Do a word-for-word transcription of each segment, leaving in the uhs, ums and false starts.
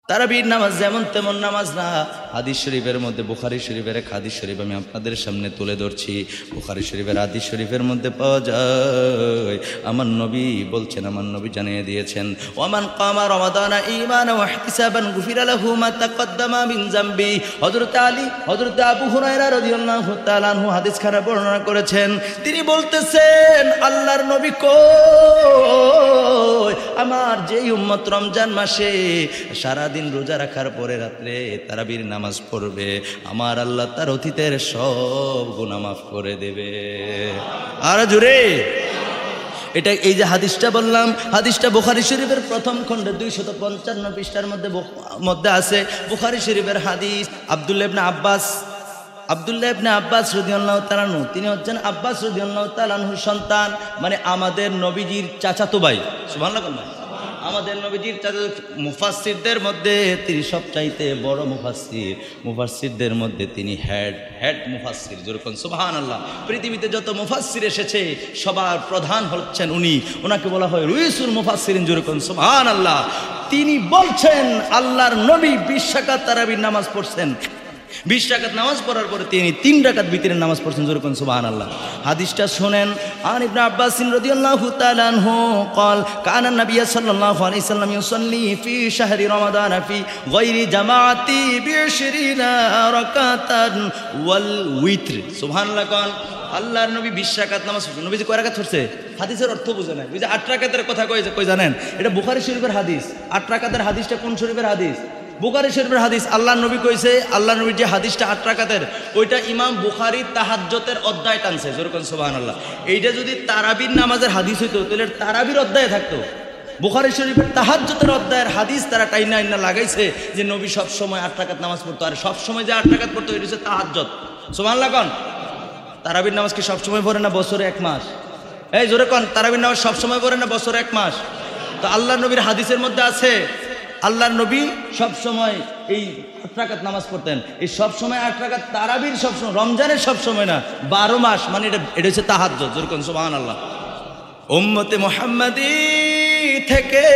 তারাবির নামাজ যেমন তেমন নামাজ না। হাদিস শরীফের মধ্যে, বুখারী শরীফের এক হাদিস শরীফ আমি আপনাদের সামনে তুলে ধরছি। বুখারী শরীফের হাদিস শরীফের মধ্যে পাওয়া যায়, আমার নবী বলছেন, আমার নবী জানিয়ে দিয়েছেন, ওয়ামান কামা রমাদানা ঈমানান ওয়া ইহতিসাবান গুফিরা লাহু মা তাকদ্দামা মিন যামবি। হযরত আলী, হযরত আবু হুরায়রা রাদিয়াল্লাহু তাআলা আনহু হাদিস খানা বর্ণনা করেছেন। তিনি বলতেছেন, আল্লাহর নবী কই, আমার যেই উম্মত রমজান মাসে সারা দিন রোজা রাখার পরে রাত্রে তারাবির নামাজ পড়বে, আমার আল্লাহ তার অতীতের সব গুনাহ মাফ করে দেবে। আর জোরে এটা, এই যে হাদিসটা বললাম, হাদিসটা বুখারী শরীফের প্রথম খণ্ডে দুইশত পঞ্চান্ন পৃষ্ঠার মধ্যে মধ্যে আছে। বুখারী শরীফের হাদিস। আব্দুল্লাহ ইবনে আব্বাস, আব্দুল্লাহ ইবনে আব্বাস রাদিয়াল্লাহু তাআলা আনহু, তিনি হচ্ছেন আব্বাস রাদিয়াল্লাহু তাআলা আনহুর সন্তান, মানে আমাদের নবীজির চাচাতো ভাই। সুবহানাল্লাহ। আমাদের নবীজির চাচা, মুফাসসিরদের মধ্যে তিনি সবচাইতে বড় মুফাসসির, মুফাসসিরদের মধ্যে তিনি হেড হেড মুফাসসির। যেরকম সুবহানাল্লাহ, পৃথিবীতে যত মুফাসসির এসেছে সবার প্রধান হচ্ছেন উনি, ওনাকে বলা হয় রুইসুল মুফাসসিরিন। যেরকম সুবহানাল্লাহ। তিনি বলছেন আল্লাহর নবী বিশ রাকাত তারাবির নামাজ পড়ছেন। বিশ রাকাত নামাজ পড়ার পরে তিনি তিন রাকাত বিতরের নামাজ পড়ছেন। যেরকম সুবহানাল্লাহ। হাদিসটা শুনেন। আন ইবনে আব্বাস রাদিয়াল্লাহু তাআলা আনহু قال كان النبي صلى الله عليه وسلم يصلي في شهر رمضان في غير جماعة بعشرين ركعة والوتر। সুবহানাল্লাহ। কোন আল্লাহর নবী বিশ রাকাত নামাজ পড়ছেন। নবীজি কয় রাকাত পড়ছে? হাদিসের অর্থ বুঝে না। ওই যে আট রাকাতের কথা কই কই জানেন? এটা বুখারী শরীফের হাদিস। আট রাকাতের হাদিসটা কোন শরীফের হাদিস? বুখারী শরীফের হাদিস। আল্লাহ নবী কইছে, আল্লাহ নবীর যে হাদিসটা আট রাকাতের, ওইটা ইমাম বুখারী তাহাজ্জুদের অধ্যায় টানছে। যেরকম সুবহানাল্লাহ। এইটা যদি তারাবির নামাজের হাদিস হইতো তাহলে তারাবির অধ্যায়ে থাকতো। বুখারী শরীফের তাহাজ্জুদের অধ্যায়ের হাদিস তারা টাইনা আইনা লাগাইছে যে নবী সব সময় আট রাকাত নামাজ পড়তো, আর সব সময় যে আট রাকাত পড়তো এটা হচ্ছে তাহাজ্জুদ। সুবহানাল্লাহ। কোন তারাবির নামাজ কি সব সময় পড়ে না বছরে এক মাস? এই জোরে কোন, তারাবির নামাজ সব সময় পড়ে না বছরে এক মাস? তো আল্লাহ নবীর হাদিসের মধ্যে আছে আল্লাহর নবী সব সময় এই আট রাকাত নামাজ পড়তেন। এই সব সময় আট রাকাত তারাবির সব সময়, রমজানের সব সময় না, বারো মাস, মানে এটা এটা হচ্ছে তাহাজ্জুদ। যেরকম সুবহানাল্লাহ। উম্মতে মুহাম্মাদি থেকে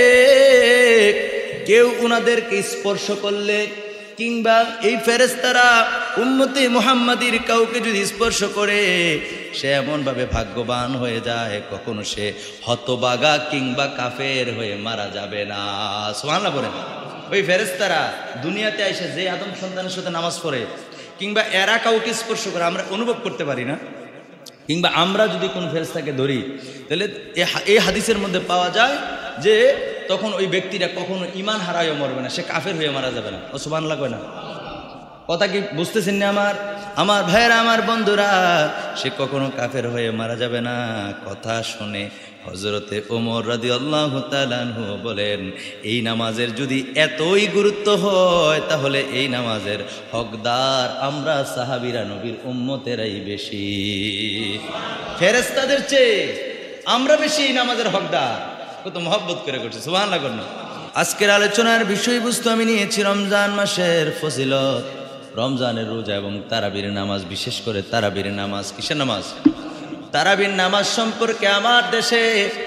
কেউ উনাদেরকে স্পর্শ করলে, কিংবা এই ফেরেশতারা উম্মতে মুহাম্মাদির কাউকে যদি স্পর্শ করে, সে এমনভাবে ভাগ্যবান হয়ে যায় কখনো সে হতবাগা কিংবা কাফের হয়ে মারা যাবে না। সুবহানাল্লাহ বলেন। ওই ফেরেশতারা দুনিয়াতে এসে যে আদম সন্তানের সাথে নামাজ পড়ে, কিংবা এরা কাউকে স্পর্শ করে, আমরা অনুভব করতে পারি না, কিংবা আমরা যদি কোন ফেরেশতাকে ধরি, তাহলে এই হাদিসের মধ্যে পাওয়া যায় যে তখন ওই ব্যক্তিরা কখনো ঈমান হারায়ও মরবে না, সে কাফের হয়ে মারা যাবে না। ও সুবহানাল্লাহ কয় না? কথা কি বুঝতেছেন না আমার আমার ভাইয়েরা, আমার বন্ধুরা? সে কখনো কাফের হয়ে মারা যাবে না। কথা শুনে হযরতে ওমর রাদিয়াল্লাহু তাআলা আনহু বলেন, এই নামাজের যদি এতই গুরুত্ব হয় তাহলে এই নামাজের হকদার আমরা সাহাবীরা, নবীর উম্মতেরাই বেশি, ফেরেশতাদের চেয়ে আমরা বেশি এই নামাজের হকদার। কত মহব্বত করে করছে। সুবহানাল্লাহ। আজকের আলোচনার বিষয়বস্তু আমি নিয়েছি রমজান মাসের ফজিলত, রমজানের রোজা এবং তারাবির নামাজ। বিশেষ করে তারাবির নামাজ। কিসের নামাজ? তারাবির নামাজ সম্পর্কে আমার দেশে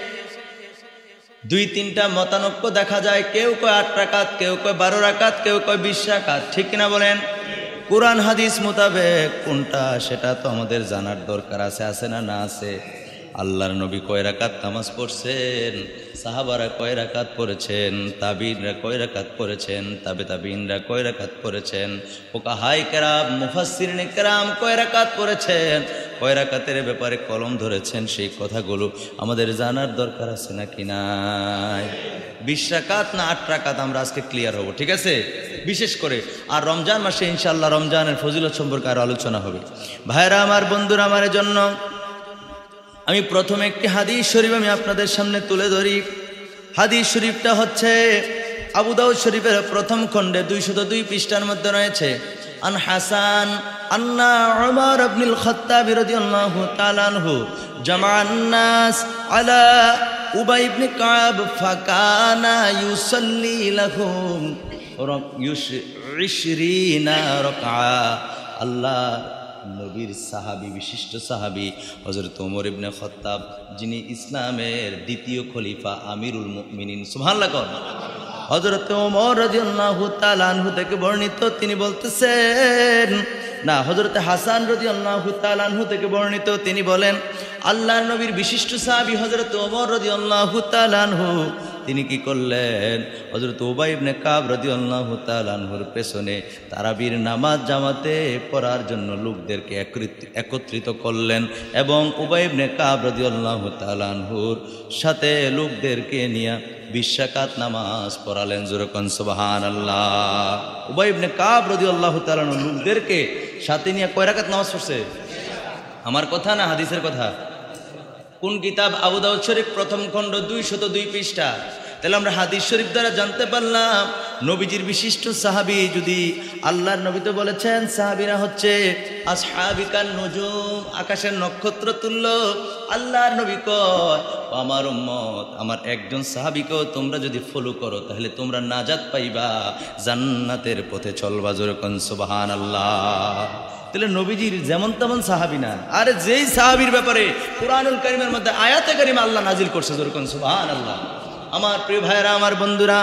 দুই তিনটা মতানৈক্য দেখা যায়। কেউ কয় আট রাকাত, কেউ কয় বারো রাকাত, কেউ কয় বিশ রাকাত। ঠিক কিনা বলেন? কোরআন হাদিস মোতাবেক কোনটা সেটা তো আমাদের জানার দরকার আছে, আছে না না আছে? আল্লাহর নবী কয় রাকাত নামাজ পড়ছেন, সাহাবারা কয় রাকাত পড়েছেন, তাবিনরা কয় রাকাত পড়েছেন, তাবে তাবিনরা কয় রাকাত পড়েছেন, ফুকাহায়ে কেরাম, মুফাসসিরিনে কেরাম কয় রাকাত পড়েছেন, কয় রাকাতের ব্যাপারে কলম ধরেছেন, সেই কথাগুলো আমাদের জানার দরকার আছে নাকি নাই? বিশ রাকাত না আট রাকাত আমরা আজকে ক্লিয়ার হব, ঠিক আছে? বিশেষ করে আর রমজান মাসে ইনশাআল্লাহ রমজানের ফজিলত সম্পর্কে আরো আলোচনা হবে। ভাইরা আমার, বন্ধুরা আমার, জন্য আমি প্রথমে একটি হাদিস শরীফ আমি আপনাদের সামনে তুলে ধরি। হাদিস শরীফটা হচ্ছে আবু দাউদ শরীফের প্রথম খণ্ডে দুইশত দুই পৃষ্ঠার মধ্যে রয়েছে। আন হাসান আন্না উমর ইবনুল খাত্তাব রাদিয়াল্লাহু তাআলা আনহু জামাআন নাস আলা উবাই ইবনে কাব ফাকানা ইউসাল্লি লাহুম ইশরিনা রাকআ। আল্লাহ নবীর সাহাবী, বিশিষ্ট সাহাবী হযরত ওমর ইবনে খাত্তাব, যিনি ইসলামের দ্বিতীয় খলিফা, আমিরুল মুমিনিন, সুবহানাল্লাহ। হযরত ওমর রাদিয়াল্লাহু তাআলা আনহু থেকে বর্ণিত, তিনি বলতেছেন, না হযরত হাসান রাদিয়াল্লাহু তাআলা আনহু থেকে বর্ণিত, তিনি বলেন আল্লাহর নবীর বিশিষ্ট সাহাবী হযরত ওমর রাদিয়াল্লাহু তাআলা আনহু তিনি কি করলেন, হযরত উবাই ইবনে কাব রাদিয়াল্লাহু তাআলা আনহুর পেছনে তারাবির নামাজ জামাতে পড়ার জন্য লোকদেরকে একত্রিত করলেন এবং উবাই ইবনে কাব রাদিয়াল্লাহু তাআলা আনহুর সাথে লোকদেরকে নিয়ে বিশ রাকাত নামাজ পড়ালেন। জোরে কোন সুবহানাল্লাহ। উবাই ইবনে কাব রাদিয়াল্লাহু তাআলা আনহু লোকদেরকে সাথে নিয়ে কয় রাকাত নামাজ পড়ছে? আমার কথা না হাদিসের কথা? কোন কিতাব? আবু দাউদ শরীফ প্রথম খণ্ড দুইশত দুই পৃষ্ঠা। তাহলে আমরা হাদিস শরীফ দ্বারা জানতে পারলাম নবীজির বিশিষ্ট সাহাবী, যদি আল্লাহর নবী তো বলেছেন সাহাবীরা হচ্ছে আসহাবিকান নুজুম, আকাশের নক্ষত্র তুল্য। আল্লাহর নবী কয় আমার উম্মত, আমার একজন সাহাবীকেও তোমরা যদি ফলো করো তাহলে তোমরা নাজাত পাইবা, জান্নাতের পথে চলবা। জোরে কোন সুবহানাল্লাহ। তাহলে নবীজির যেমন তেমন সাহাবী না, আরে যেই সাহাবীর ব্যাপারে কুরআনুল কারীমের মধ্যে আয়াতে কারিমা আল্লাহ নাজিল করছে। জোরে কোন সুবহানাল্লাহ। আমার প্রিয় ভাইরা, আমার বন্ধুরা,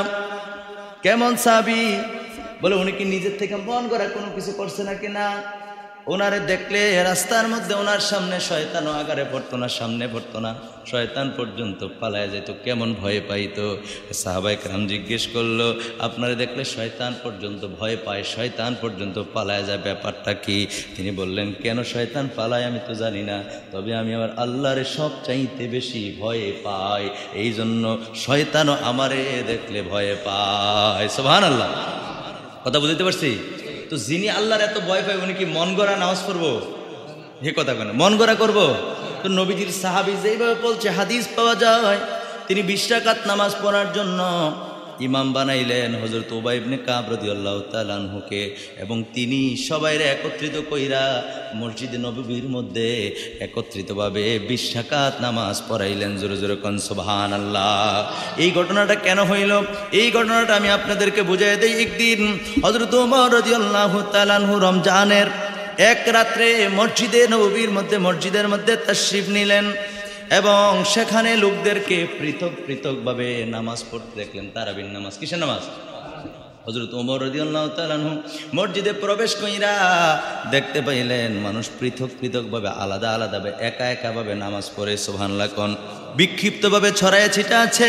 কেমন সাহাবী? বলে উনি কি নিজের থেকে মন করা কোনো কিছু করছে নাকি? না, ওনারে দেখলে রাস্তার মধ্যে ওনার সামনে শয়তানও আগারে পড়তো না, সামনে পড়তো না, শয়তান পর্যন্ত পালায় যেত। কেমন ভয় পাইতো? সাহাবায়ে কেরাম জিজ্ঞেস করলো, আপনারে দেখলে শয়তান পর্যন্ত ভয় পায়, শয়তান পর্যন্ত পালায় যায়, ব্যাপারটা কি? তিনি বললেন, কেন শয়তান পালায় আমি তো জানি না, তবে আমি আমার আল্লাহরে সব চাইতে বেশি ভয় পাই, এই জন্য শয়তানও আমারে দেখলে ভয় পায়। সুবহানাল্লাহ। কথা বুঝতে পারছি তো? যিনি আল্লাহর এত ভয় পায় উনি কি মন গড়া নামাজ পড়বো? হে কথা কেন মন গড়া করবো? তো নবীজির সাহাবী যেইভাবে বলছে হাদিস পাওয়া যায়, তিনি বিশ রাকাত নামাজ পড়ার জন্য ইমাম বানাইলেন হযরত উবাই ইবনে কাব রাদিয়াল্লাহু তাআলা আনহুকে, এবং তিনি সবাইরে একত্রিত কইরা মসজিদে নববীর মধ্যে একত্রিতভাবে বিশ রাকাত নামাজ পড়াইলেন। জোরে জোরে কোন সুবহানাল্লাহ। এই ঘটনাটা কেন হইল? এই ঘটনাটা আমি আপনাদেরকে বুঝাই দেই। একদিন হযরত ওমর রাদিয়াল্লাহু তাআলা আনহু রমজানের এক রাত্রে মসজিদে নববীর মধ্যে মসজিদের মধ্যে তাশরিফ নিলেন এবং সেখানে লোকদেরকে পৃথক পৃথকভাবে নামাজ পড়তে দেখলেন। তারাবির নামাজ। কিসের নামাজ? হযরত ওমর রাদিয়াল্লাহু তাআলা আনহু মসজিদে প্রবেশ কইরা দেখতে পাইলেন মানুষ পৃথক পৃথকভাবে আলাদা আলাদাভাবে একা একাভাবে নামাজ পড়ে। সুবহানাল্লাহ। কোন বিক্ষিপ্তভাবে ছড়ায় ছিটা আছে।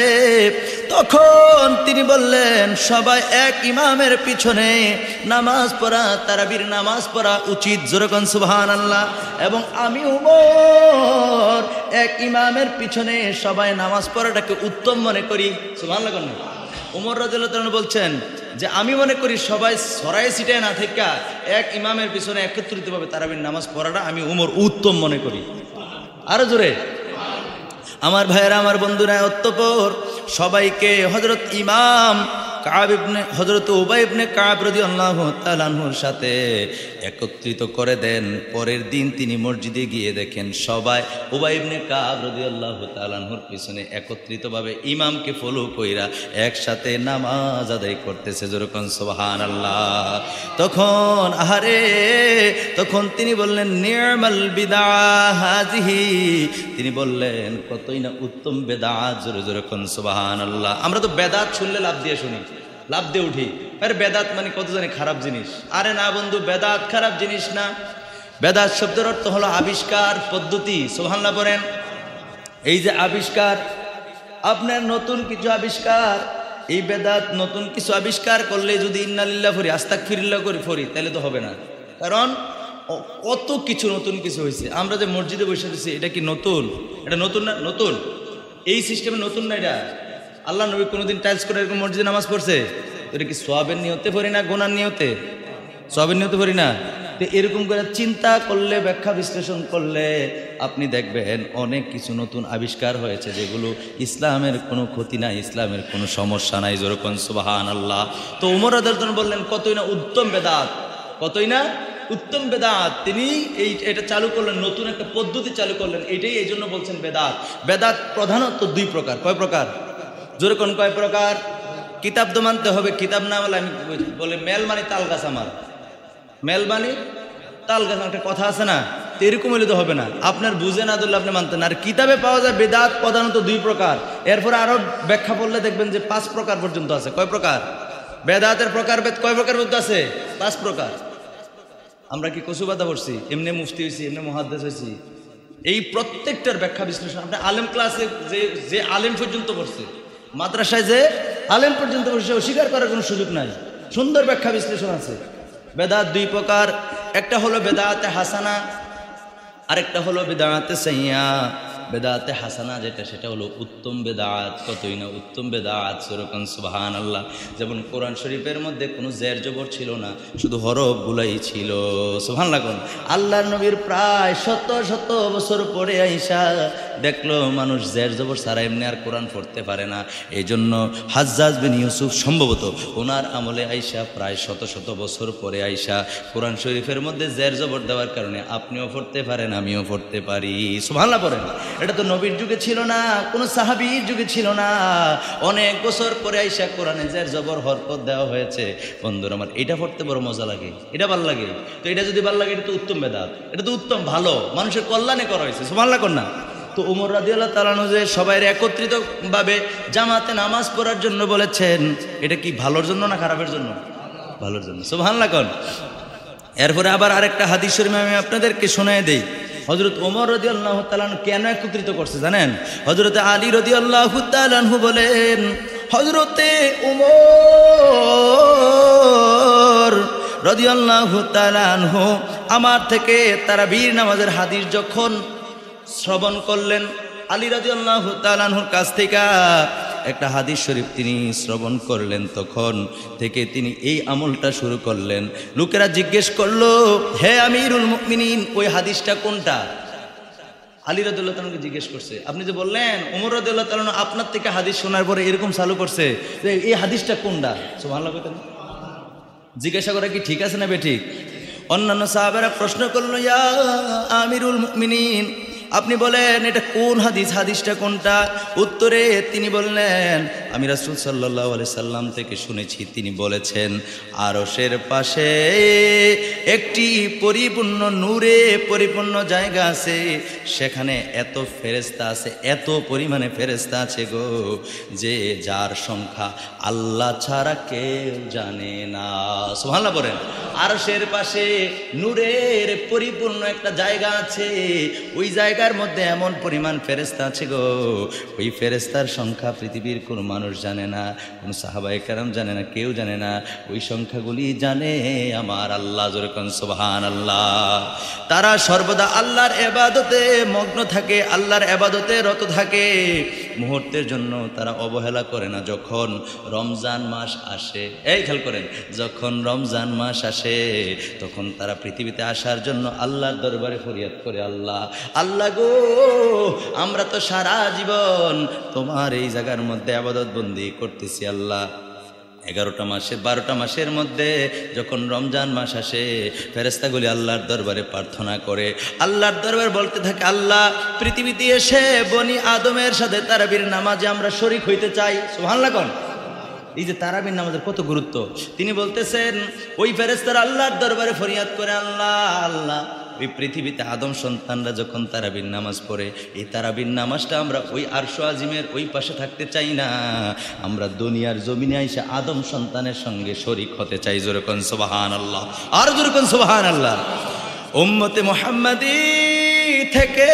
তখন তিনি বললেন, সবাই এক ইমামের পিছনে নামাজ পড়া, তারাবির নামাজ পড়া উচিত। জোরে কোন সুবহানাল্লাহ। এবং আমি ওমর এক ইমামের পিছনে সবাই নামাজ পড়াটাকে উত্তম মনে করি। সুবহানাল্লাহ। কোন ওমর রাদিয়াল্লাহু তাআলা বলছেন যে আমি মনে করি সবাই ছড়ায় ছিটায় না থেকে এক ইমামের পিছনে একত্রিতভাবে তারাবির নামাজ পড়াটা আমি ওমর উত্তম মনে করি। আরো জোরে। আমার ভাইয়েরা, আমার বন্ধুরা, অতঃপর সবাইকে হযরত ইমাম কাব ইবনে হযরত উবাই ইবনে কাব রাদিয়াল্লাহু তাআলা আনহুর সাথে একত্রিত করে দেন। পরের দিন তিনি মসজিদে গিয়ে দেখেন সবাই উবাই ইবনে কাব রাদিয়াল্লাহু তাআলা আনহুর পিছনে একত্রিতভাবে ইমামকে ফলো কইরা একসাথে নামাজ আদায় করতেছে। যেরকম সুবহানাল্লাহ। তখন আহারে তখন তিনি বললেন, নি'মাল বিদআ হাযিহি, তিনি বললেন কতই না উত্তম বেদাত। জোরে জোরে কোন সুবহানাল্লাহ। আমরা তো বেদাত শুনলে লাভ দিয়ে শুনি, লাভ দিয়ে উঠি, আরে বেদাত মানে কত জানি খারাপ জিনিস। আরে না বন্ধু, বেদাত খারাপ জিনিস না। বেদাত শব্দের অর্থ হলো আবিষ্কার, পদ্ধতি। সুবহানাল্লাহ বলেন। এই যে আবিষ্কার, আপনার নতুন কিছু আবিষ্কার, এই বেদাত নতুন কিছু আবিষ্কার করলে যদি ইন্না লিল্লাহি ফরি আস্তাগফিরুল্লাহ করি ফরি তাহলে তো হবে না। কারণ কত কিছু নতুন কিছু হয়েছে। আমরা যে মসজিদে বসে দিচ্ছি এটা কি নতুন? এটা নতুন না? নতুন। এই সিস্টেমে নতুন না এটা। আল্লাহ নবী কোনোদিন টাইলস করে এরকম মসজিদে নামাজ পড়ছে? এটা কি সওয়াবের নিয়তে পড়ি না গুনার নিয়তে? সওয়াবের নিয়তে পড়ি না। তো এরকম করে চিন্তা করলে, ব্যাখ্যা বিশ্লেষণ করলে আপনি দেখবেন অনেক কিছু নতুন আবিষ্কার হয়েছে যেগুলো ইসলামের কোনো ক্ষতি নাই, ইসলামের কোনো সমস্যা নাই। যেরকম সুবহানাল্লাহ। তো ওমর রাদিয়াল্লাহু আনহু বললেন কতই না উত্তম বেদাত, কতই না উত্তম বেদাত। তিনি এই এটা চালু করলেন, নতুন একটা পদ্ধতি চালু করলেন। এটাই এই জন্য বলছেন বেদাত। বেদাত প্রধানত দুই প্রকার। কয় প্রকার? জোরে কোন কয় প্রকার? কিতাব তো মানতে হবে, কিতাব না বলে আমি বলে মেল মানে তাল গাছ। আমার মেল মানে তাল গাছ, একটা কথা আছে না? তো এরকম হলে তো হবে না, আপনার বুঝে না ধরলে আপনি মানতেন না। আর কিতাবে পাওয়া যায় বেদাত প্রধানত দুই প্রকার, এরপরে আরো ব্যাখ্যা পড়লে দেখবেন যে পাঁচ প্রকার পর্যন্ত আছে। কয় প্রকার? বেদাতের প্রকার বেদ কয় প্রকার পর্যন্ত আছে? পাঁচ প্রকার। আমরা কি কচুবাদা পড়ছি, এমনি মুফতি হয়েছি, এমনি মুহাদ্দিস হয়েছি? এই প্রত্যেকটার ব্যাখ্যা বিশ্লেষণ আপনি আলেম ক্লাসে যে যে আলেম পর্যন্ত পড়ছে, মাদ্রাসায় যে আলেম পর্যন্ত পড়ছে, অস্বীকার করার কোনো সুযোগ নাই। সুন্দর ব্যাখ্যা বিশ্লেষণ আছে। বেদাত দুই প্রকার, একটা হলো বেদাতে হাসানা, আরেকটা হলো বেদাতে সাইয়্যা। বেদাতে হাসানা যেটা, সেটা হলো উত্তম বেদাত, কতই না উত্তম বেদাত। সেরকম সুবহানাল্লাহ, যেমন কোরআন শরীফের মধ্যে কোনো জের জবর ছিল না, শুধু হরফ গুলাই ছিল। সুবহানাল্লাহ। আল্লাহর নবীর প্রায় শত শত বছর পরে আইসা দেখলো মানুষ জের জবর ছাড়া এমনি আর কোরআন পড়তে পারে না। এই জন্য হাজ্জাজ বিন ইউসুফ সম্ভবত ওনার আমলে আইসা প্রায় শত শত বছর পরে আইসা কোরআন শরীফের মধ্যে জের জবর দেওয়ার কারণে আপনিও পড়তে পারেন, আমিও পড়তে পারি। সুবহানাল্লাহ পড়েন। এটা তো নবীর যুগে ছিল না, কোনো সাহাবীর যুগে ছিল না, অনেক বছর পরে আইসা কোরআনে জের জবর হরকত দেওয়া হয়েছে। বন্ধুরা আমার, এটা পড়তে বড় মজা লাগে, এটা ভালো লাগে। তো এটা যদি ভালো লাগে, এটা তো উত্তম বেদাত, এটা তো উত্তম ভালো, মানুষের কল্যাণে করা হয়েছে। সুবহানাল্লাহ কর না। তো ওমর রাদিয়াল্লাহু তাআলা আনহু যে সবাই একত্রিতভাবে জামাতে নামাজ পড়ার জন্য বলেছেন, এটা কি ভালোর জন্য না খারাপের জন্য? ভালোর জন্য। সুবহানাল্লাহ কর। এরপরে আবার আরেকটা হাদিস শরীফ আমি আপনাদেরকে শোনায় দেই। হযরত ওমর রাদিয়াল্লাহু তাআলা আনহু কেন একত্রিত করছে জানেন? হযরত আলী রাদিয়াল্লাহু তাআলা আনহু বলেন, হযরতে ওমর রাদিয়াল্লাহু তাআলা আনহু আমার থেকে তারাবির নামাজের হাদিস যখন শ্রবণ করলেন, আলী রাদিয়াল্লাহু তাআলা আনহুর কাছ থেকে একটা হাদিস শরীফ তিনি শ্রবণ করলেন, তখন থেকে তিনি এই আমলটা শুরু করলেন। লোকেরা জিজ্ঞেস করলো, হে আমিরুল মুমিনিন, ওই হাদিসটা কোনটা? আলী রাদিয়াল্লাহু তাআলা জিজ্ঞেস করছে, আপনি যে বললেন ওমর রাদিয়াল্লাহু তাআলা আপনার থেকে হাদিস শোনার পরে এরকম চালু করছে, যে এই হাদিসটা কোনটা? সুবহানাল্লাহ। জিজ্ঞাসা করা কি ঠিক আছে না বেঠিক? অন্যান্য সাহাবারা প্রশ্ন করলো, ইয়া আমিরুল মুমিনিন, আপনি বলেন এটা কোন হাদিস, হাদিসটা কোনটা? উত্তরে তিনি বললেন, আমি রাসূল সাল্লাল্লাহু আলাইহি সাল্লাম থেকে শুনেছি, তিনি বলেছেন আরশের পাশে একটি পরিপূর্ণ নূরে পরিপূর্ণ জায়গা আছে, সেখানে এত ফেরেশতা আছে, এত পরিমাণে ফেরেশতা আছে গো, যে যার সংখ্যা আল্লাহ ছাড়া কেউ জানে না। সুবহানাল্লাহ বলেন। আরশের পাশে নূরের পরিপূর্ণ একটা জায়গা আছে, ওই জায়গার মধ্যে এমন পরিমাণ ফেরেশতা আছে গো, ওই ফেরেশতার সংখ্যা পৃথিবীর কোনো মানুষ জানে না, কোনো সাহাবায়ে কেরাম জানে না, কেউ জানে না। ওই সংখ্যাগুলি জানে আমার আল্লাহ। যেরকম সুবহানাল্লাহ। তারা সর্বদা আল্লাহর ইবাদতে মগ্ন থাকে, আল্লাহর ইবাদতে রত থাকে, মুহূর্তের জন্য তারা অবহেলা করে না। যখন রমজান মাস আসে, এই খেয়াল করেন, যখন রমজান মাস আসে তখন তারা পৃথিবীতে আসার জন্য আল্লাহর দরবারে ফরিয়াদ করে, আল্লাহ আল্লাহ গো, আমরা তো সারা জীবন তোমার এই জায়গার মধ্যে ইবাদত বন্দি করতেছি। আল্লাহ এগারোটা মাসে বারোটা মাসের মধ্যে যখন রমজান মাস আসে, ফেরেশতাগুলি আল্লাহর দরবারে প্রার্থনা করে, আল্লাহর দরবারে বলতে থাকে, আল্লাহ পৃথিবীতে এসে বনি আদমের সাথে তারাবির নামাজে আমরা শরীক হইতে চাই। সুবহানাল্লাহ কোন। এই যে তারাবির নামাজের কত গুরুত্ব, তিনি বলতেছেন ওই ফেরেশতারা আল্লাহর দরবারে ফরিয়াদ করে, আল্লাহ আল্লাহ ওই পৃথিবীতে আদম সন্তানরা যখন তারাবির নামাজ পড়ে, এই তারাবির নামাজটা আমরা ওই আরশ আজিমের ওই পাশে থাকতে চাই না, আমরা দুনিয়ার জমিনে এসে আদম সন্তানের সঙ্গে শরীক হতে চাই। যেরকম সুবহানাল্লাহ, আর যেরকম সুবহানাল্লাহ। উম্মতে মুহাম্মাদি থেকে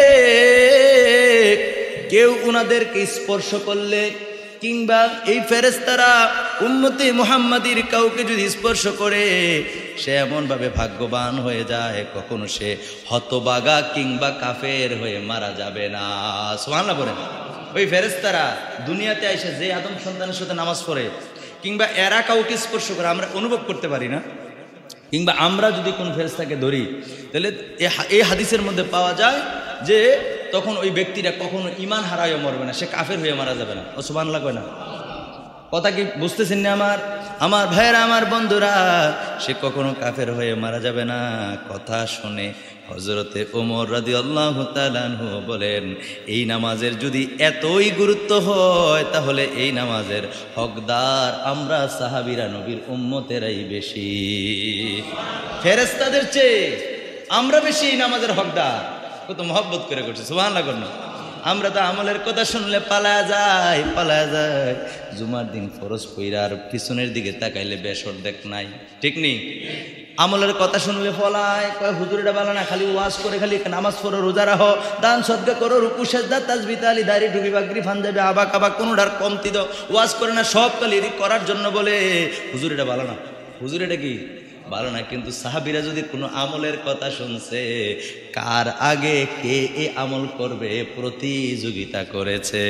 কেউ উনাদেরকে স্পর্শ করলে, কিংবা এই ফেরেশতারা উম্মতে মুহাম্মাদির কাউকে যদি স্পর্শ করে, সে এমনভাবে ভাগ্যবান হয়ে যায়, কখনো সে হতবাগা কিংবা কাফের হয়ে মারা যাবে না। সুবহানাল্লাহ বলেন। ওই ফেরেশতারা দুনিয়াতে এসে যে আদম সন্তানের সাথে নামাজ পড়ে, কিংবা এরা কাউকে স্পর্শ করে, আমরা অনুভব করতে পারি না, কিংবা আমরা যদি কোনো ফেরেশতাকে ধরি, তাহলে এই হাদিসের মধ্যে পাওয়া যায় যে তখন ওই ব্যক্তিরা কখনো ঈমান হারায়ও মরবে না, সে কাফের হয়ে মারা যাবে না। ও সুবহানাল্লাহ কয় না? কথা কি বুঝতেছেন না আমার আমার ভাইয়েরা, আমার বন্ধুরা? সে কখনো কাফের হয়ে মারা যাবে না। কথা শুনে হযরতে ওমর রাদিয়াল্লাহু তাআলা আনহু বলেন, এই নামাজের যদি এতই গুরুত্ব হয়, তাহলে এই নামাজের হকদার আমরা সাহাবীরা, নবীর উম্মতেরাই বেশি ফেরেশতাদের চেয়ে। আমরা বেশি এই নামাজের হকদার, কত মহব্বত করে করছে সুবহানাল্লাহ কর না। আমরা তো আমলের কথা শুনলে পালায়া যায় পালায়া যায়, জুমার দিন ফরজ পইরা আর পিছনের দিকে তাকাইলে বেসর দেখ নাই, ঠিক নেই? আমলের কথা শুনলে ফলায় কয় হুজুরটা ভালো না, খালি ওয়াজ করে খালি নামাজ পড়ো, রোজা রাখো, দান সদকা করো, রুকু সেজদা তাসবিহ তাহলিল দাড়ি টুপি বাগরি ফানজাবি আবাক আবাক কোনোটার কমতি দাও, ওয়াজ করে না, সব খালি এদিক করার জন্য বলে হুজুর এটা ভালো না, হুজুর এটা কি ভালো না। কিন্তু সাহাবীরা যদি কোনো আমলের কথা শুনছে, কার আগে কে এ আমল করবে প্রতিযোগিতা করেছে,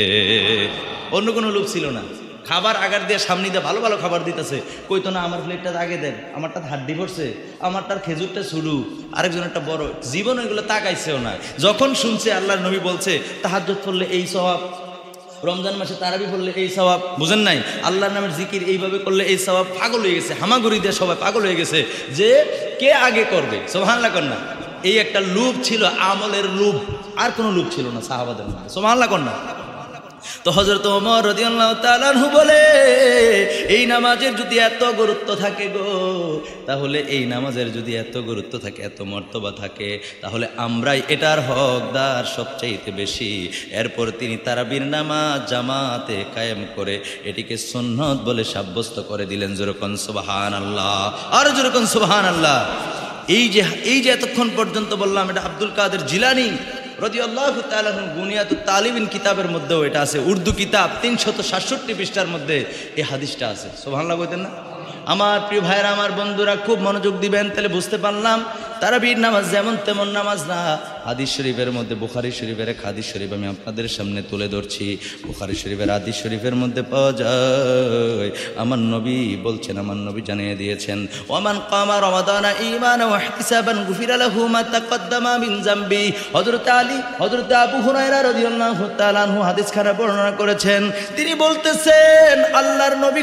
অন্য কোনো লোক ছিল না। খাবার আগার দিয়ে সামনে দিয়ে ভালো ভালো খাবার দিতেছে, কইতো না আমার প্লেটটা আগে দেন, আমারটা হাড্ডি পড়ছে, আমারটার খেজুরটা ছুড়ু, আরেকজনেরটা বড়, জীবন ওইগুলো তাকাইছেও না। যখন শুনছে আল্লাহর নবী বলছে তাহাজ্জুদ পড়লে এই সওয়াব, রমজান মাসে তারাবি পড়লে এই সওয়াব, বুঝেন নাই, আল্লাহর নামের জিকির এইভাবে করলে এই সওয়াব, পাগল হয়ে গেছে, হামাগুড়ি দিয়ে সবাই পাগল হয়ে গেছে যে কে আগে করবে, সুবহানাল্লাহ কর না। এই একটা লোভ ছিল, আমলের লোভ, আর কোনো লোভ ছিল না সাহাবাদের মধ্যে, সুবহানাল্লাহ কর না। তো হযরত ওমর রাদিয়াল্লাহু তাআলা আনহু বলে, এই নামাজের যদি এত গুরুত্ব থাকে গো, তাহলে এই নামাজের যদি এত গুরুত্ব থাকে, এত মর্তবা থাকে, তাহলে আমরাই এটার হকদার সবচাইতে বেশি। এরপর তিনি তারাবির নামাজ জামাতে কায়েম করে এটিকে সুন্নত বলে সাব্যস্ত করে দিলেন। যেরকম সুবহানাল্লাহ, আর যেরকম সুবহানাল্লাহ। এই যে এই যে এতক্ষণ পর্যন্ত বললাম, এটা আব্দুল কাদের জিলানী রাদিয়াল্লাহু তাআলা আনহু বুনিয়াতুত তালিবিন কিতাবের মধ্যেও এটা আছে, উর্দু কিতাব তিনশত সাতষট্টি পৃষ্ঠার মধ্যে এই হাদিসটা আছে। সুবহানাল্লাহ বলতেন না? আমার প্রিয় ভাইরা, আমার বন্ধুরা খুব মনোযোগ দিবেন, তাহলে বুঝতে পারলাম তারাবির নামাজ যেমন তেমন নামাজ না। হাদিস শরীফের মধ্যে, বুখারী শরীফের এক হাদিস শরীফ আমি আপনাদের সামনে তুলে ধরছি। বুখারী শরীফের হাদিস শরীফের মধ্যে পাওয়া যায়, আমার নবী বলছেন, আমার নবী জানিয়ে দিয়েছেন, ওমান কামা রমাদানা ঈমানান ওয়া ইহতিসাবান গুফিরা লাহু মা তাকদ্দামা মিন যামবি। হযরত আলী, হযরত আবু হুরায়রা রাদিয়াল্লাহু তাআলা আনহু হাদিস খানা বর্ণনা করেছেন। তিনি বলতেছেন, আল্লাহর নবী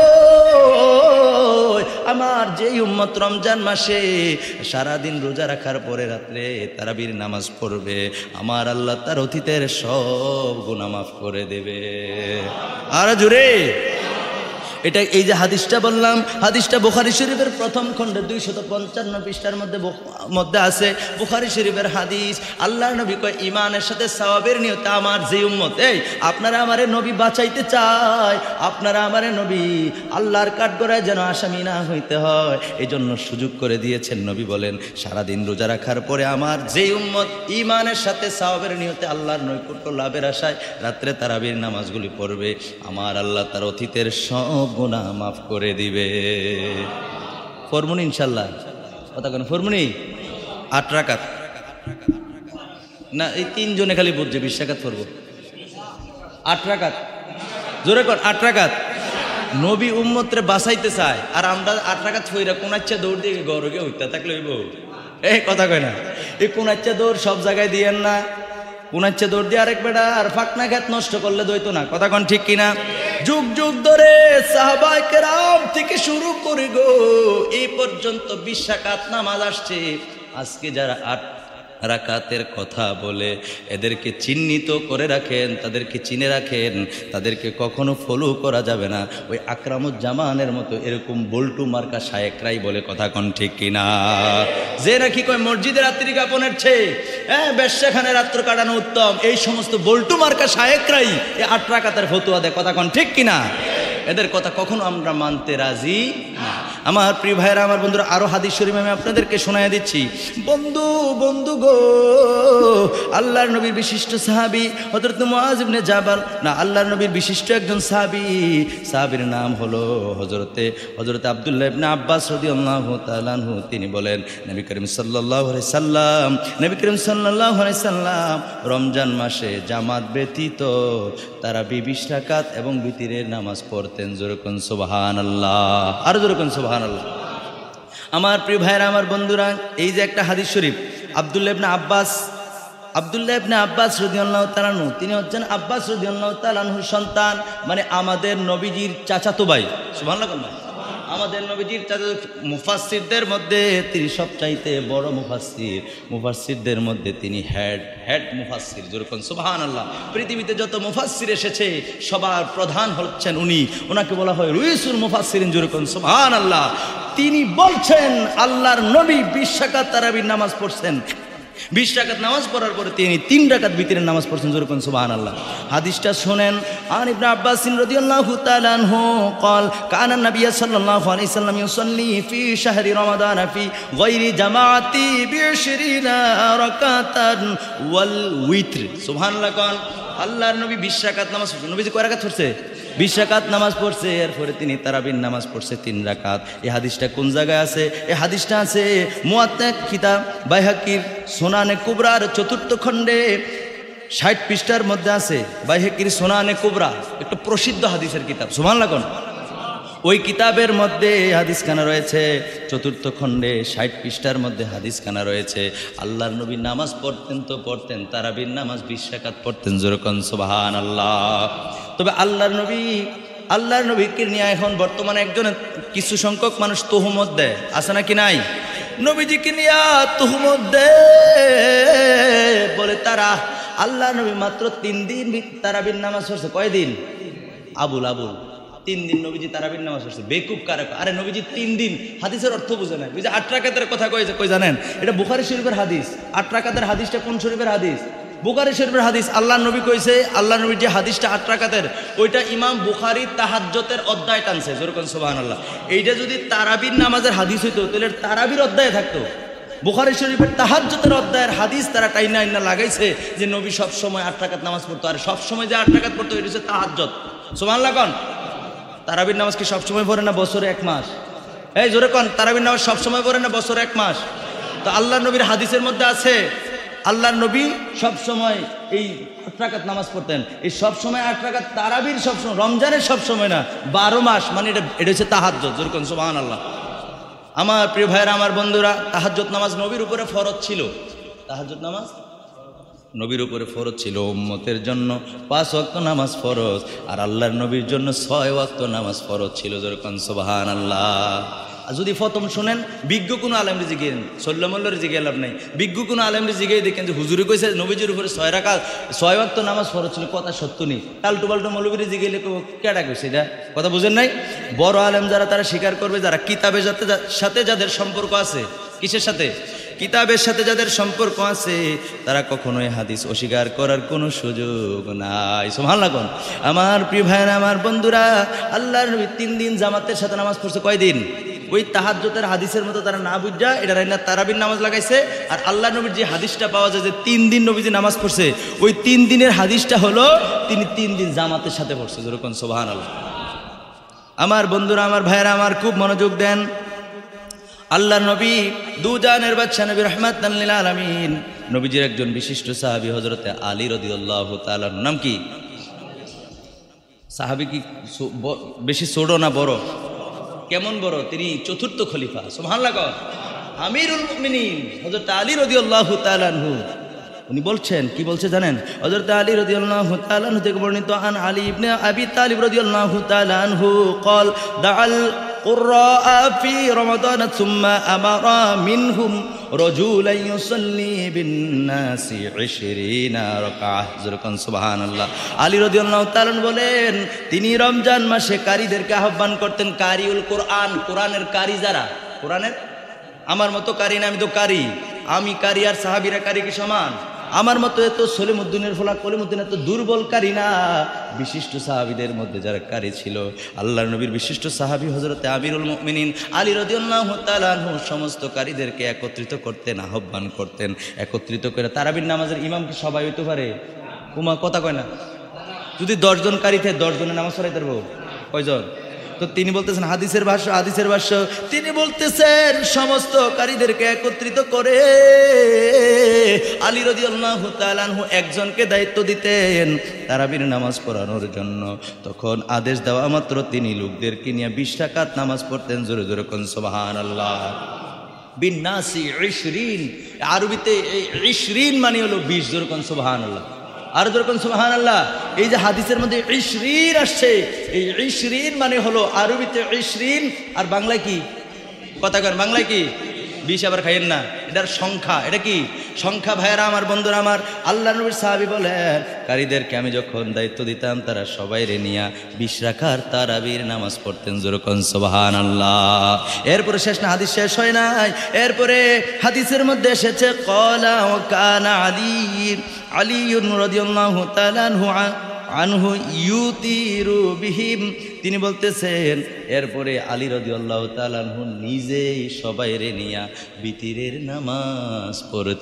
কই, আমার যেই উম্মত রমজান মাসে সারাদিন রোজা রাখার পরে রাত্রে তারাবির নামাজ পড়বে, আমার আল্লাহ তার অতীতের সব গুনাহ মাফ করে দেবে। আর জোরে এটা, এই যে হাদিসটা বললাম, হাদিসটা বুখারী শরীফের প্রথম খণ্ডে দুইশত পঞ্চান্ন পৃষ্ঠার মধ্যে মধ্যে আছে। বুখারী শরীফের হাদিস। আল্লাহর নবী কয়, ইমানের সাথে সওয়াবের নিয়তে আমার যে উম্মত, এই আপনারা আমারে নবী বাঁচাইতে চায়, আপনারা আমারে নবী আল্লাহর কাঠগড়ায় যেন আসামি না হইতে হয়, এই জন্য সুযোগ করে দিয়েছেন। নবী বলেন, সারাদিন রোজা রাখার পরে আমার যে উম্মত ইমানের সাথে সওয়াবের নিয়তে আল্লাহর নৈকট্য লাভের আশায় রাত্রে তারাবির নামাজগুলি পড়বে, আমার আল্লাহ তার অতীতের সব গুনাহ মাফ করে দিবে। ফরমুনি ইনশাল্লাহ, কথা কেন ফরমুনি? আট রাকাত না, এই তিনজনে খালি বুঝছে, বিশ রাকাত পড়বো। আট রাকাত, জোরে কর, আট রাকাত। নবী উম্মতরে বাঁচাইতে চায়, আর আমরা আট রাকাত ফইরা কোন আচ্ছা দৌড় দিয়ে গরগে হইতে থাকলে হইব? এই কথা কয় না, এই কোন আচ্ছা দৌড় সব জায়গায় দিয়েন না। কোন আচ্ছা দৌড় দিয়ে আরেক বেটা আর ফাঁকনা খেত নষ্ট করলে দইতো না, কথা কন ঠিক কিনা? যুগ যুগ ধরে সাহাবায়ে কেরাম থেকে শুরু করে গো এই পর্যন্ত বিশ রাকাত নামাজ আসছে। আজকে যারা আট রাকাতের কথা বলে, এদেরকে চিহ্নিত করে রাখেন, তাদেরকে চিনে রাখেন, তাদেরকে কখনো ফলো করা যাবে না। ওই আকরামুজ্জামানের মতো এরকম বল্টু মার্কা শায়েকরাই বলে, কথা কন ঠিক কিনা? যে নাকি কয় মসজিদে রাত্রি কাপনের চেয়ে হ্যাঁ বেশ্যাখানে রাত্র কাটানো উত্তম, এই সমস্ত বল্টু মার্কা শায়েকরাই এই আট রাকাতের ফতোয়া দেয়, কথা কন ঠিক কিনা? এদের কথা কখনো আমরা মানতে রাজি না। আমার প্রিয় ভাইরা, আমার বন্ধুরা, আরো হাদিস শরীফ আমি আপনাদেরকে শোনায় দিচ্ছি। বন্ধু বন্ধু গো, আল্লাহর নবীর বিশিষ্ট সাহাবী হযরত মুআজ ইবনে জাবাল, না আল্লাহর নবীর বিশিষ্ট একজন সাহাবী, সাহাবীর নাম হলো হযরতে হযরত আব্দুল্লাহ ইবনে আব্বাস রাদিয়াল্লাহু তাআলা আনহু। তিনি বলেন, নবী করিম সাল্লাল্লাহু আলাইহি সাল্লাম নবী করিম সাল্লাল্লাহু আলাইহি সাল্লাম রমজান মাসে জামাত ব্যতীত তারাবি বিশ রাকাত এবং বিতিরের নামাজ পড়তেন। যেরকম সুবহানাল্লাহ, আর যেরকম সুবহানাল্লাহ। আমার প্রিয় ভাইরা, আমার বন্ধুরা, এই যে একটা হাদিস শরীফ, আব্দুল্লাহ ইবনে আব্বাস, আব্দুল্লাহ ইবনে আব্বাস রাদিয়াল্লাহু তাআলা আনহু, তিনি হচ্ছেন আব্বাস রাদিয়াল্লাহু তাআলা আনহুর সন্তান, মানে আমাদের নবীজির চাচাতো ভাই। সুবহানাল্লাহ। আমাদের নবীজির চাচা, মুফাসসিরদের মধ্যে তিনি সবচাইতে বড় মুফাসসির, মুফাসসিরদের মধ্যে তিনি হেড হেড মুফাসসির। যেরকম সুবহানাল্লাহ। পৃথিবীতে যত মুফাসসির এসেছে সবার প্রধান হচ্ছেন উনি, ওনাকে বলা হয় রুইসুল মুফাসসিরিন। যেরকম সুবহানাল্লাহ। তিনি বলছেন আল্লাহর নবী বিশ রাকাত তারাবির নামাজ পড়ছেন। বিশ রাকাত নামাজ পড়ার পরে তিনি তিন রাকাত বিতরের নামাজ পড়ছেন। জোরে কোন সুবহানাল্লাহ। হাদিসটা শুনেন। আন ইবনে আব্বাস রাদিয়াল্লাহু তাআলা আনহু قال كان النبي صلى الله عليه وسلم يصلي في شهر رمضان في غير جماعة بعشرين ركعة والوتر সুবহানাল্লাহ। কোন আল্লাহর নবী বিশ রাকাত নামাজ পড়ছেন। নবীজি কয় রাকাত পড়ছে? বিশ রাকাত নামাজ পড়ছে। এরপরে তিনি তারাবির নামাজ পড়ছে তিন রাকাত। এই হাদিসটা কোন জায়গায় আছে? এই হাদিসটা আছে মুয়াত্তা কিতাব বাইহাকির সুনানে কুবরার চতুর্থ খণ্ডে ষাট পৃষ্ঠার মধ্যে আছে। বাইহাকির সুনানে কুবরা একটা প্রসিদ্ধ হাদিসের কিতাব। সুবহানাল্লাহ। কোন ওই কিতাবের মধ্যে হাদিসখানা রয়েছে, চতুর্থ খণ্ডে ষাট পৃষ্ঠার মধ্যে হাদিসখানা রয়েছে। আল্লাহর নবী নামাজ পড়তেন তো পড়তেন, তারাবির নামাজ বিশ রাকাত পড়তেন। জোরে কোন সুবহানাল্লাহ। তবে আল্লাহর নবী আল্লাহর নবীকে নিয়ে এখন বর্তমানে একজন কিছু সংখ্যক মানুষ তুহুমত দেয়, আছে নাকি নাই? নবীজিকে নিয়ে তুহুমত দেয়, বলে তারা আল্লাহ নবী মাত্র তিন দিন তারাবির নামাজ পড়ছে। কয়দিন? আবুল আবুল তিন দিন নবীজি তারাবির নামাজ পড়ছে। বেকুব কারে? আরে নবীজি তিন দিন, হাদিসের অর্থ বুঝে নাই। বুঝে আট রাকাতের কথা কয়েছে, কই জানেন? এটা বুখারী শরীফের হাদিস। আট রাকাতের হাদিসটা কোন শরীফের হাদিস? বুখারী শরীফের হাদিস। আল্লাহ নবী কইছে, আল্লাহ নবীর যে হাদিসটা আট রাকাতের, ওইটা ইমাম বুখারী তাহাজ্জুদের অধ্যায় টানছে। জোরে কোন সুবহানাল্লাহ। এইটা যদি তারাবির নামাজের হাদিস হইতো তাহলে তারাবির অধ্যায়ে থাকতো। বুখারী শরীফের তাহাজ্জুদের অধ্যায়ের হাদিস তারা টাইনা আইনা লাগাইছে যে নবী সব সময় আট রাকাত নামাজ পড়তো। আর সব সময় যে আট রাকাত পড়তো এটা হচ্ছে তাহাজ্জুদ। সুবহানাল্লাহ। কোন তারাবির নামাজ কি সব সময় পড়ে না বছরে এক মাস? এই জোরে কোন তারাবির নামাজ সব সময় পড়ে না বছরে এক মাস? তো আল্লাহ নবীর হাদিসের মধ্যে আছে আল্লাহর নবী সব সময় এই আট রাকাত নামাজ পড়তেন। এই সব সময় আট রাকাত তারাবির সব সময়, রমজানের সব সময় না, বারো মাস, মানে এটা এটা হচ্ছে তাহাজ্জুদ। জোরে কোন সুবহানাল্লাহ। আমার প্রিয় ভাইরা, আমার বন্ধুরা, তাহাজ্জুদ নামাজ নবীর উপরে ফরজ ছিল। তাহাজ্জুদ নামাজ নবীর উপরে ফরজ ছিল। উম্মতের জন্য পাঁচ ওয়াক্ত নামাজ ফরজ, আর আল্লাহর নবীর জন্য ছয় ওয়াক্ত নামাজ ফরজ ছিল। যেরকম সুবহানাল্লাহ। আর যদি প্রথম শুনেন, বিজ্ঞ কোনো আলেমরে জিগেন, সল্লামল্লার জিগে লাভ নাই, বিজ্ঞ কোনো আলেমরে জিগেই দেখেন যে হুজুরে কইছে নবীজির উপরে ছয় রাকাত ছয় ওয়াক্ত নামাজ ফরজ ছিল, কথা সত্য নেই। টালটু পাল্টু মৌলবীরে জিগেলে কেডা কইছে এটা? কথা বুঝেন নাই? বড় আলেম যারা তারা স্বীকার করবে, যারা কিতাবের সাথে যাদের সম্পর্ক আছে। কিসের সাথে? কিতাবের সাথে যাদের সম্পর্ক আছে, তারা কখনোই হাদিস অস্বীকার করার কোনো সুযোগ নাই। সুবহানাল্লাহ। কোন আমার প্রিয় ভাইরা, আমার বন্ধুরা, আল্লাহর নবী তিন দিন জামাতের সাথে নামাজ পড়ছে। কয়দিন? ওই তাহাজ্জুদের হাদিসের মতো তারা না বুঝা এটা রাইনা তারাবির নামাজ লাগাইছে। আর আল্লাহ নবীর যে হাদিসটা পাওয়া যায় যে তিন দিন নবীজি নামাজ পড়ছে, ওই তিন দিনের হাদিসটা হলো তিনি তিন দিন জামাতের সাথে পড়ছে। যেরকম সুবহানাল্লাহ। আমার বন্ধুরা, আমার ভাইরা, আমার খুব মনোযোগ দেন। আল্লাহর নবী দুজানের বাদশা নবী রাহমাতাল লিল আলামিন, নবীজির একজন বিশিষ্ট সাহাবী হযরতে আলী রাদিয়াল্লাহু তাআলা। নাম কি? সাহাবী কি বেশি ছোট না বড়? কেমন বড়? তিনি চতুর্থ খলিফা। সুবহানাল্লাহ। আমিরুল মুমিনিন হযরত আলী রাদিয়াল্লাহু তাআলা আনহু, উনি বলছেন, কি বলছে জানেন? হযরত আলী রাদিয়াল্লাহু তাআলা আনহু থেকে বর্ণিত, আন আলী ইবনে আবি তালিব রাদিয়াল্লাহু তাআলা আনহু قال দাআল قراء في رمضان ثم أمر منهم رجلا يصلي بالناس عشرين ركعة। যেরকম সুবহানাল্লাহ। আলী রাদিয়াল্লাহু তাআলা বলেন, তিনি রমজান মাসে কারীদেরকে আহ্বান করতেন। কারিউল কোরআন, কোরআনের কারি যারা, কোরআনের আমার মতো কারি না, আমি তো কারি। আমি কারি আর সাহাবীরা কারি কি সমান? আমার মতো এত সলিমুদ্দিনের ফলা কলিমুদ্দিন এত দুর্বল কারি না। বিশিষ্ট সাহাবীদের মধ্যে যারা কারি ছিল, আল্লাহর নবীর বিশিষ্ট সাহাবী হযরতে আমিরুল মুমিনিন আলী রাদিয়াল্লাহু তাআলা আনহু সমস্ত কারীদেরকে একত্রিত করতেন, আহ্বান করতেন। একত্রিত করে তারাবির নামাজের ইমাম কি সবাই হইতে পারে? কুমা কথা কয় না। যদি দশজন কারি থাকে দশ জনের নামাজ পড়াইতে পারবো? কয়জন? তো তিনি বলতেছেন হাদিসের ভাষ্য, হাদিসের ভাষ্য তিনি বলতেছেন সমস্ত কারীদেরকে একত্রিত করে আলী রাদিয়াল্লাহু তাআলা আনহু একজনকে দায়িত্ব দিতেন তারাবির নামাজ পড়ানোর জন্য। তখন আদেশ দেওয়া মাত্র তিনি লোকদেরকে নিয়ে বিশ রাকাত নামাজ পড়তেন। জোরে জোরে কোন সুবহানাল্লাহ। বিন্নাসি ইশরিন, আরবিতে ইশরিন মানে হলো বিশ। জোরে কোন সুবহানাল্লাহ। আর যেরকম সুবহানাল্লাহ। এই যে হাদিসের মধ্যে ইশরিন আসছে, এই ইশরিন মানে হলো আরবিতে ইশরিন, আর বাংলায় কি কথা কন? বাংলায় কি? বিশ আবার খাইয়েন না, এটার সংখ্যা। এটা কি? সংখ্যা ভাইয়েরা আমার, বন্ধুরা আমার, আল্লাহ নবীর সাহাবী বলেন কারীদেরকে আমি যখন দায়িত্ব দিতাম তারা সবাই রে নিয়া বিশ রাকাত তারাবির নামাজ পড়তেন। জোরকন সুবহানাল্লাহ। এরপরে শেষ না, হাদিস শেষ হয় নাই। এরপরে হাদিসের মধ্যে এসেছে ক্বালা ওয়া কানা আলী আলী রাদিয়াল্লাহু তাআলা আনহু আনহু ইউতিরু বিহিম, তিনি বলতেছেন এরপরে আলী রাদিয়াল্লাহু তাআলা আনহু নিজেই সবাই রে নিয়া বিতিরের নামাজ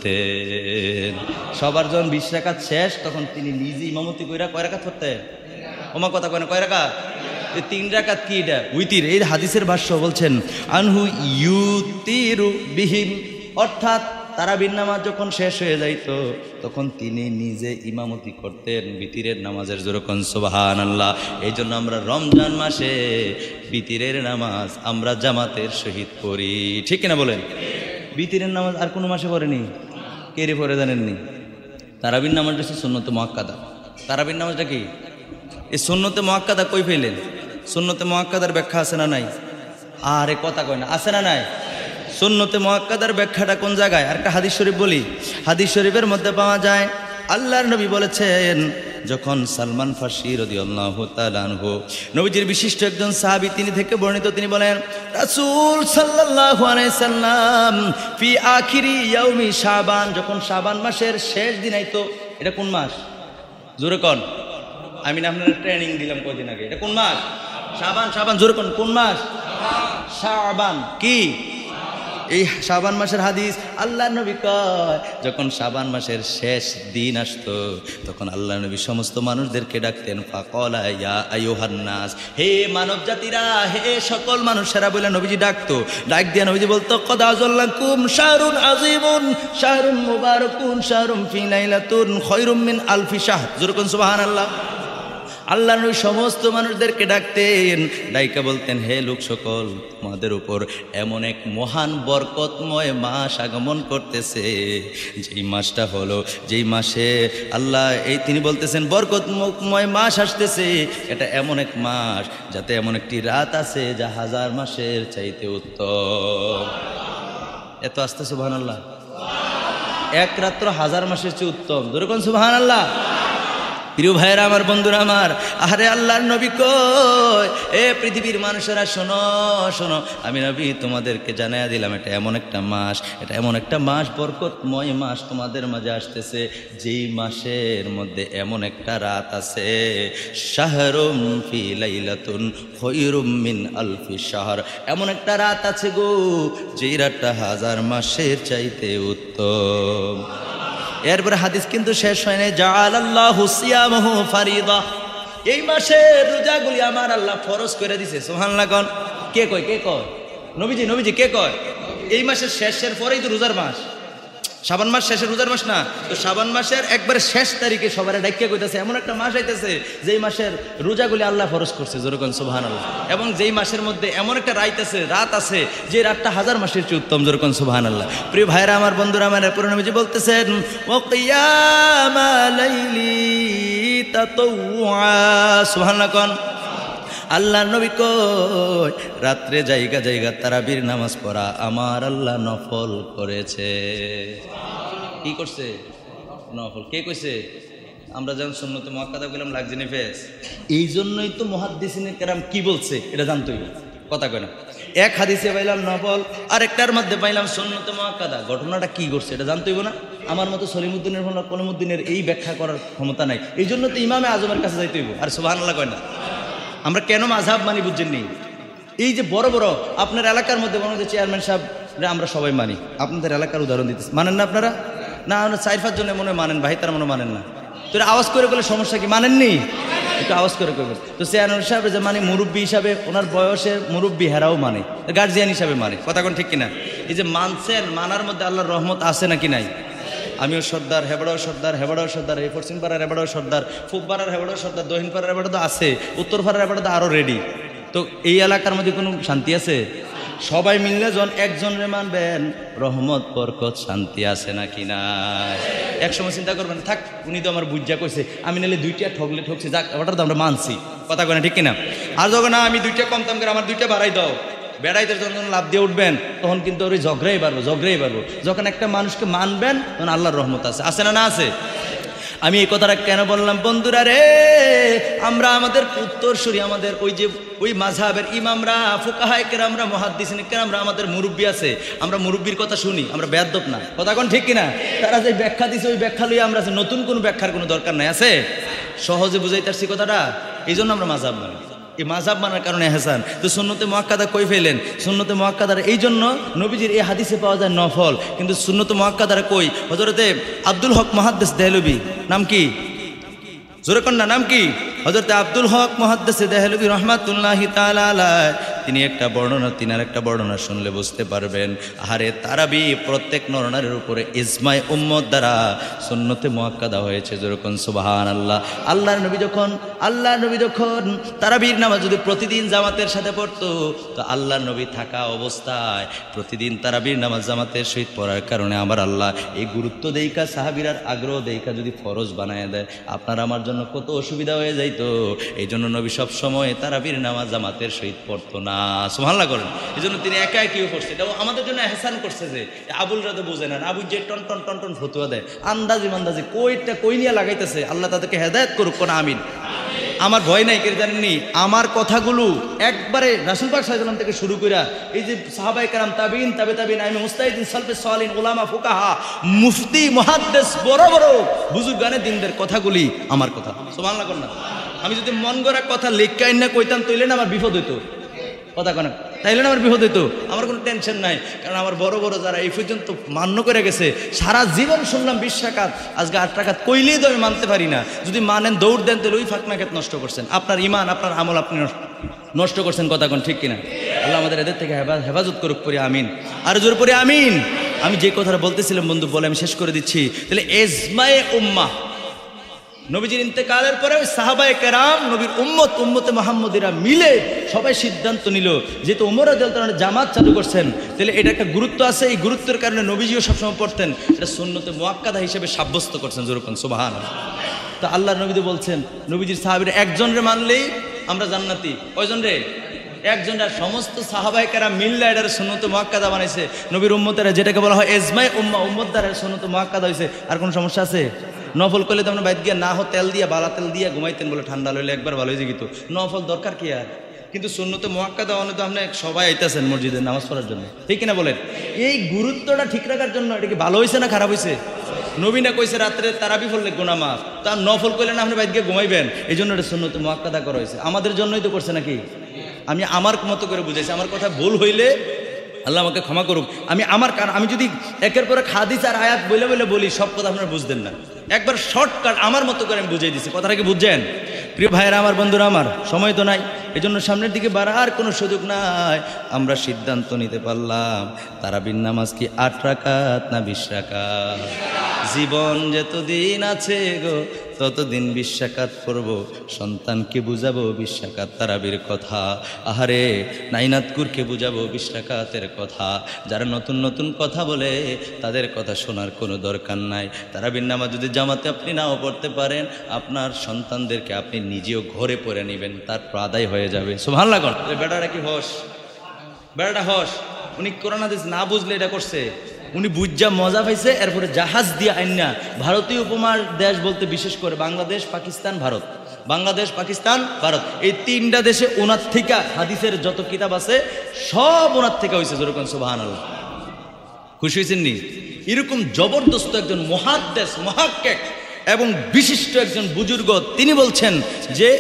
পড়তেন। সবার যখন বিশ রাকাত শেষ তখন তিনি নিজে ইমামতি কইরা কয় রাকাত পড়তেন? ওমা কথা কয় না, কয় রাকাত? তিন রাকাত। কি এটা? উইতির। এই হাদিসের ভাষ্য বলছেন আনহু ইউতিরু বিহিম, অর্থাৎ তারাবির নামাজ যখন শেষ হয়ে যাইত তখন তিনি নিজে ইমামতি করতেন বিতিরের নামাজের। যেরকম সুবহানাল্লাহ। এই জন্য আমরা রমজান মাসে বিতিরের নামাজ আমরা জামাতের সহিত পড়ি, ঠিক কিনা বলেন? বিতিরের নামাজ আর কোনো মাসে পড়েনি? কে রে পড়ে জানেননি? তারাবির নামাজটা হচ্ছে সুন্নতে মুআক্কাদা। তারাবির নামাজটা কি? এই সুন্নতে মুআক্কাদা কই পেলেন? সুন্নতে মুআক্কাদার ব্যাখ্যা আছে না নাই? আরে কথা কয় না, আছে না নাই? সুন্নতে মুআক্কাদার ব্যাখ্যাটা কোন জায়গায়? আর একটা হাদিস শরীফ বলি। হাদিস শরীফের মধ্যে পাওয়া যায় আল্লাহর নবী বলেছেন, যখন সালমান ফার্সি রাদিয়াল্লাহু তাআলা আনহু নবীজির বিশিষ্ট একজন সাহাবী তিনি থেকে বর্ণিত, তিনি বলেন রাসূল সাল্লাল্লাহু আলাইহি সাল্লাম ফি আখিরি ইয়াউমি শাবান, যখন শাবান মাসের শেষ দিন আইতো। এটা কোন মাস? জোরে কোন? আমি না আপনাদের ট্রেনিং দিলাম কয়দিন আগে। এটা কোন মাস? শাবান। শাবান জোরে কোন? কোন মাস? শাবান। কি এই শাবান মাসের হাদিস? আল্লাহ নবী কয় যখন শাবান মাসের শেষ দিন আসতো তখন আল্লাহ নবী সমস্ত মানুষদেরকে ডাকতেন, ফাকালা ইয়া আইয়ুহান নাস, হে মানব জাতিরা, হে সকল মানুষেরা বলে নবীজি ডাকতো। ডাক দিয়া নবীজি বলতো, কদ আযাল্লাকুম শাহরুন আযীমুন শাহরুন মুবারাকুন শাহরুন ফি লাইলাতুন খায়রুম মিন আলফি শাহর। যেরকম সুবহানাল্লাহ। আল্লাহ নবী সমস্ত মানুষদেরকে ডাকতেন, ডাইকা বলতেন, হে লোক সকল, তোমাদের উপর এমন এক মহান বরকতময় মাস আগমন করতেছে, যেই মাসটা হলো, যেই মাসে আল্লাহ এই তিনি বলতেছেন বরকতময় মাস আসতেছে, এটা এমন এক মাস যাতে এমন একটি রাত আছে যা হাজার মাসের চাইতে উত্তম। এত আসতে সুবহানাল্লাহ। এক রাত্র হাজার মাসের চেয়ে উত্তম। যেরকম সুবহানাল্লাহ। প্রিয় ভাইয়েরা আমার, বন্ধুরা আমার, আরে আল্লাহর নবী কই, এ পৃথিবীর মানুষেরা শোনো শোনো, আমি নবী তোমাদেরকে জানাইয়া দিলাম এটা এমন একটা মাস, এটা এমন একটা মাস, বরকতময় মাস তোমাদের মাঝে আসতেছে, যেই মাসের মধ্যে এমন একটা রাত আছে, শাহরুম ফি লাইলাতুন খায়রুম মিন আলফি শাহর, এমন একটা রাত আছে গো যেই রাতটা হাজার মাসের চাইতে উত্তম। এরপরে হাদিস কিন্তু শেষ হয় নাই। জাআলাল্লাহু সিয়ামাহু ফারিদা, এই মাসের রোজাগুলি আমার আল্লাহ ফরজ করে দিয়েছে। সুবহানাল্লাহ। কোন? কে কয়? কে কয়? নবীজি। নবীজি কে কয়? এই মাসের শেষের পরেই তো রোজার মাস। শাবান মাস শেষের রোজার মাস না, তো শাবান মাসের একবারে শেষ তারিখে সবার ডাইকে কইতেছে এমন একটা মাস আইতেছে যেই মাসের রোজাগুলি আল্লাহ ফরজ করছে। যেরকম সুবহানাল্লাহ। এবং যেই মাসের মধ্যে এমন একটা রাত আছে, রাত আছে যে রাতটা হাজার মাসের চেয়ে উত্তম। যেরকম সুবহানাল্লাহ। প্রিয় ভাইরা আমার, বন্ধুরা আমার, এরপর নবীজি বলতেছেন ওয়া কিয়ামা লাইলি তাতাওয়া। সুবহানাল্লাহ। কোন? আল্লাহ নবী কই রাত্রে জায়গা জায়গা তারাবির নামাজ পড়া আমার আল্লাহ নফল করেছে। কি করছে? নফল। কে কইছে? আমরা যখন সুন্নতে মুআক্কাদা বললাম লাগছে নি ফেস, এই জন্যই তো মুহাদ্দিসিনে কেরাম কি বলছে এটা জানতোই না। কথা কয় না। এক হাদিসে পাইলাম নফল, আরেকটার মধ্যে পাইলাম সুন্নতে মুআক্কাদা। ঘটনাটা কি করছে এটা জানতোই না। আমার মতো সলিমুদ্দিনের কলিমুদ্দিনের এই ব্যাখ্যা করার ক্ষমতা নাই। এই জন্য তো ইমামে আজমের কাছে যাইতে হইব। আর সুবহানাল্লাহ কয় না। আমরা কেন মাযহাব মানি বুঝছেন নি? এই যে বড় বড় আপনার এলাকার মধ্যে মনে হচ্ছে চেয়ারম্যান সাহেব আমরা সবাই মানি, আপনাদের এলাকার উদাহরণ দিতেছে, মানেন না আপনারা? না, আমরা চার পাঁচ জনে মনে মানেন, ভাই তারা মনে মানেন না। তো আওয়াজ করে বলে সমস্যা কি? মানেননি? একটু আওয়াজ করে করবেন। তো চেয়ারম্যান সাহেব যে মানে মুরব্বী হিসাবে, ওনার বয়সের মুরব্বী হেরাও মানে, গার্জিয়ান হিসাবে মানে। কথা কোন ঠিক কিনা? এই যে মানছেন, মানার মধ্যে আল্লাহর রহমত আছে নাকি নাই? আমিও সর্দার, হেবড়াও সর্দার, হেবড়াও সর্দার, এই পশ্চিম পাড়ার হেবড়াও সর্দার, পূব পাড়ার হেবড়াও সর্দার, দক্ষিণ পাড়ার হেবড়া তো আছে, উত্তর পাড়ার হেবড়া তো আরও রেডি। তো এই এলাকার মধ্যে কোনো শান্তি আছে? সবাই মিললে যখন একজনরে মানবেন, রহমত বরকত শান্তি আছে নাকি না? এক সময় চিন্তা করবেন, থাক উনি তো আমার বুঝা কইছে, আমি নাহলে দুইটা ঠকলে ঠকছে, যাক ওটা তো আমরা মানছি। কথা কয় না ঠিক কিনা? আর যখন না আমি দুইটা কমতাম করে আমার দুইটা বাড়াই দাও, বেড়াইতে যখন লাভ দিয়ে উঠবেন তখন কিন্তু ওই ঝগড়াই পারবো ঝগড়াই পারবো যখন একটা মানুষকে মানবেন তখন আল্লাহর রহমত আছে আছে না না আছে আমি এই কথাটা কেন বললাম বন্ধুরা রে আমরা আমাদের উত্তরসূরি আমাদের ওই যে ওই মাযহাবের ইমামরা ফুকাহায়ে কেরামরা মুহাদ্দিসিনে কেরামরা আমাদের মুরব্বি আছে আমরা মুরব্বির কথা শুনি আমরা বেয়াদব না কথা কোন ঠিক কিনা তারা যে ব্যাখ্যা দিছে ওই ব্যাখ্যা লইয়া আমরা নতুন কোনো ব্যাখ্যার কোনো দরকার নাই আছে সহজে বুঝাইতারছি কথাটা এই জন্য আমরা মাযহাব মানি এই মাযহাব মানার কারণে এহসান তো সুন্নতে মুআক্কাদা কই ফেলেন সুন্নতে মুআক্কাদার এই জন্য নবীজির এই হাদিসে পাওয়া যায় নফল কিন্তু সুন্নতে মুআক্কাদার কই হযরতে আব্দুল হক মুহাদ্দিস দেহলভী নাম কি জোরে কন্যা নাম কি হযরতে আব্দুল হক মুহাদ্দিস দেহলভী রাহমাতুল্লাহি তাআলা আলাইহি তিনি একটা বর্ণনা তিনার একটা বর্ণনা শুনলে বুঝতে পারবেন আরে তারাবি প্রত্যেক নরনারীর উপরে ইজমায়ে উম্মত দ্বারা সুন্নতে মুআক্কাদা হয়েছে যেরকম সুবহানাল্লাহ আল্লাহর নবী যখন আল্লাহর নবী যখন তারাবির নামাজ যদি প্রতিদিন জামাতের সাথে পড়তো তো আল্লাহর নবী থাকা অবস্থায় প্রতিদিন তারাবির নামাজ জামাতের সহিত পড়ার কারণে আমার আল্লাহ এই গুরুত্ব দেইকা সাহাবীরার আগ্রহ দেইকা যদি ফরজ বানায় দেয় আপনার আমার জন্য কত অসুবিধা হয়ে যাইতো এই জন্য নবী সব সময় তারাবির নামাজ জামাতের সহিত পড়তো না সুবহানাল্লাহ করেন এই জন্য তিনি একা একিও করছে এটাও আমাদের জন্য এহসান করছে যে আবুল রাতে বোঝে না আবুল যে টন টন টন টন ফতুয়া দেয় আন্দাজি মান্দাজি কইটা কই নিয়ে লাগাইতেছে আল্লাহ তাদেরকে হেদায়েত করুক কোন আমিন আমার ভয় নাই কে জানেননি আমার কথাগুলো একবারে রাসূল পাক সাল্লাল্লাহু আলাইহি ওয়াসাল্লাম থেকে শুরু কইরা এই যে সাহাবায়ে কেরাম তাবিঈন তাবে তাবিঈন আইমে মুস্তাহিদিন সালফে সালিহিন উলামা ফুকাহা মুফতি মুহাদ্দিস বড় বড় বুজুর্গানে দিনদের কথাগুলি আমার কথা সুবহানাল্লাহ করেন না আমি যদি মন গড়া কথা লেখাই না কইতাম তইলে না আমার বিপদ হইতো কথা কোন তাইলে না আমার বিপদ হইতো আমার কোনো টেনশন নাই কারণ আমার বড় বড় যারা এই পর্যন্ত মান্য করে গেছে সারা জীবন শুনলাম বিশ রাকাত আজকে আট রাকাত কইলেই তো আমি মানতে পারি না যদি মানেন দৌড় দেন তাহলে ওই ফাঁকনাকাত নষ্ট করছেন আপনার ইমান আপনার আমল আপনি নষ্ট করছেন কথা কোন ঠিক কিনা আল্লাহ আমাদের এদের থেকে হেফাজত করুক পরে আমিন আর জোর পরে আমিন আমি যে কথাটা বলতেছিলাম বন্ধু বলে আমি শেষ করে দিচ্ছি তাহলে ইজমায়ে উম্মাহ নবীজির ইন্তেকালের পরে ওই সাহাবায়ে কেরাম নবীর উম্মত উম্মতে মুহাম্মদীরা মিলে সবাই সিদ্ধান্ত নিল যেহেতু ওমর রাদিয়াল্লাহু আনহু জামাত চালু করছেন তাহলে এটা একটা গুরুত্ব আছে এই গুরুত্বের কারণে নবীজিও সবসময় পড়তেন এটা সুন্নতে মুআক্কাদা হিসেবে সাব্যস্ত করছেন যেরকম সুবহানাল্লাহ তো আল্লাহর নবী তো বলছেন নবীজির সাহাবীরা একজনরে মানলেই আমরা জান্নাতি কয়জন রে একজনরা সমস্ত সাহাবায়ে কেরাম মিললে এটার সুন্নতে মুআক্কাদা বানাইছে নবীর উম্মতেরা যেটাকে বলা হয় ইজমায়ে উম্মাহ উম্মত দ্বারা সুন্নতে মুআক্কাদা হইছে আর কোনো সমস্যা আছে নফল করলে তো আমরা বাইরে গিয়ে না হো তেল দিয়া বালা তেল দিয়া ঘুমাইতেন বলে ঠান্ডা লইলে একবার ভালো হয়ে যেত নফল দরকার কি আর কিন্তু সুন্নতে মুআক্কাদা অনেক তো আপনি সবাই আইতেছেন মসজিদে নামাজ পড়ার জন্য ঠিক কিনা বলেন এই গুরুত্বটা ঠিক রাখার জন্য এটা কি ভালো হয়েছে না খারাপ হয়েছে নবী না কইছে রাত্রে তারাবি পড়লে গুনাহ মাফ তার নফল করলে না আপনি বাইরে গিয়ে ঘুমাইবেন এই জন্য এটা সুন্নতে মুআক্কাদা করা হয়েছে আমাদের জন্যই তো করছে নাকি আমি আমার মতো করে বুঝাইছি আমার কথা ভুল হইলে আল্লাহ আমাকে ক্ষমা করুক আমি আমার কারণ আমি যদি একের পর হাদিস আর আয়াত বলে বলে বলি সব কথা আপনারা বুঝতেন না একবার শর্টকাট আমার মতো করে আমি বুঝিয়ে দিচ্ছি কথাটা কি বুঝছেন প্রিয় ভাইয়েরা আমার বন্ধুরা আমার সময় তো নাই এই জন্য সামনের দিকে বাড়ার কোনো সুযোগ নাই আমরা সিদ্ধান্ত নিতে পারলাম তারাবির নামাজ কি আট রাকাত না বিশ রাকাত জীবন যতদিন আছে গো ততদিন বিশ রাকাত পড়বো সন্তানকে বুঝাবো বিশ রাকাত তারাবির কথা আহারে নাইনাতকুরকে বুঝাবো বিশ রাকাতের কথা যারা নতুন নতুন কথা বলে তাদের কথা শোনার কোনো দরকার নাই তারাবির নামাজ যদি জামাতে আপনি নাও পড়তে পারেন আপনার সন্তানদেরকে আপনি নিজেও ঘরে পড়ে নেবেন তারপর আদায় হয়ে যাবে সুবহানাল্লাহ কোন বেটারা কি হস বেটাটা হস উনি কোরআন হাদিস না বুঝলে এটা করছে উনি বুঝা মজা পাইছে এরপরে জাহাজ দিয়ে আইনা ভারতীয় উপমার দেশ বলতে বিশেষ করে বাংলাদেশ পাকিস্তান ভারত বাংলাদেশ পাকিস্তান ভারত এই তিনটা দেশে ওনার থেকে হাদিসের যত কিতাব আছে সব ওনার থেকে হয়েছে যেরকম সুবহানাল্লাহ খুশি হয়েছেন নি এরকম জবরদস্ত একজন মুহাদ্দিস মুহাক্কিক এবং বিশিষ্ট একজন বুজুর্গ তিনি বলছেন যে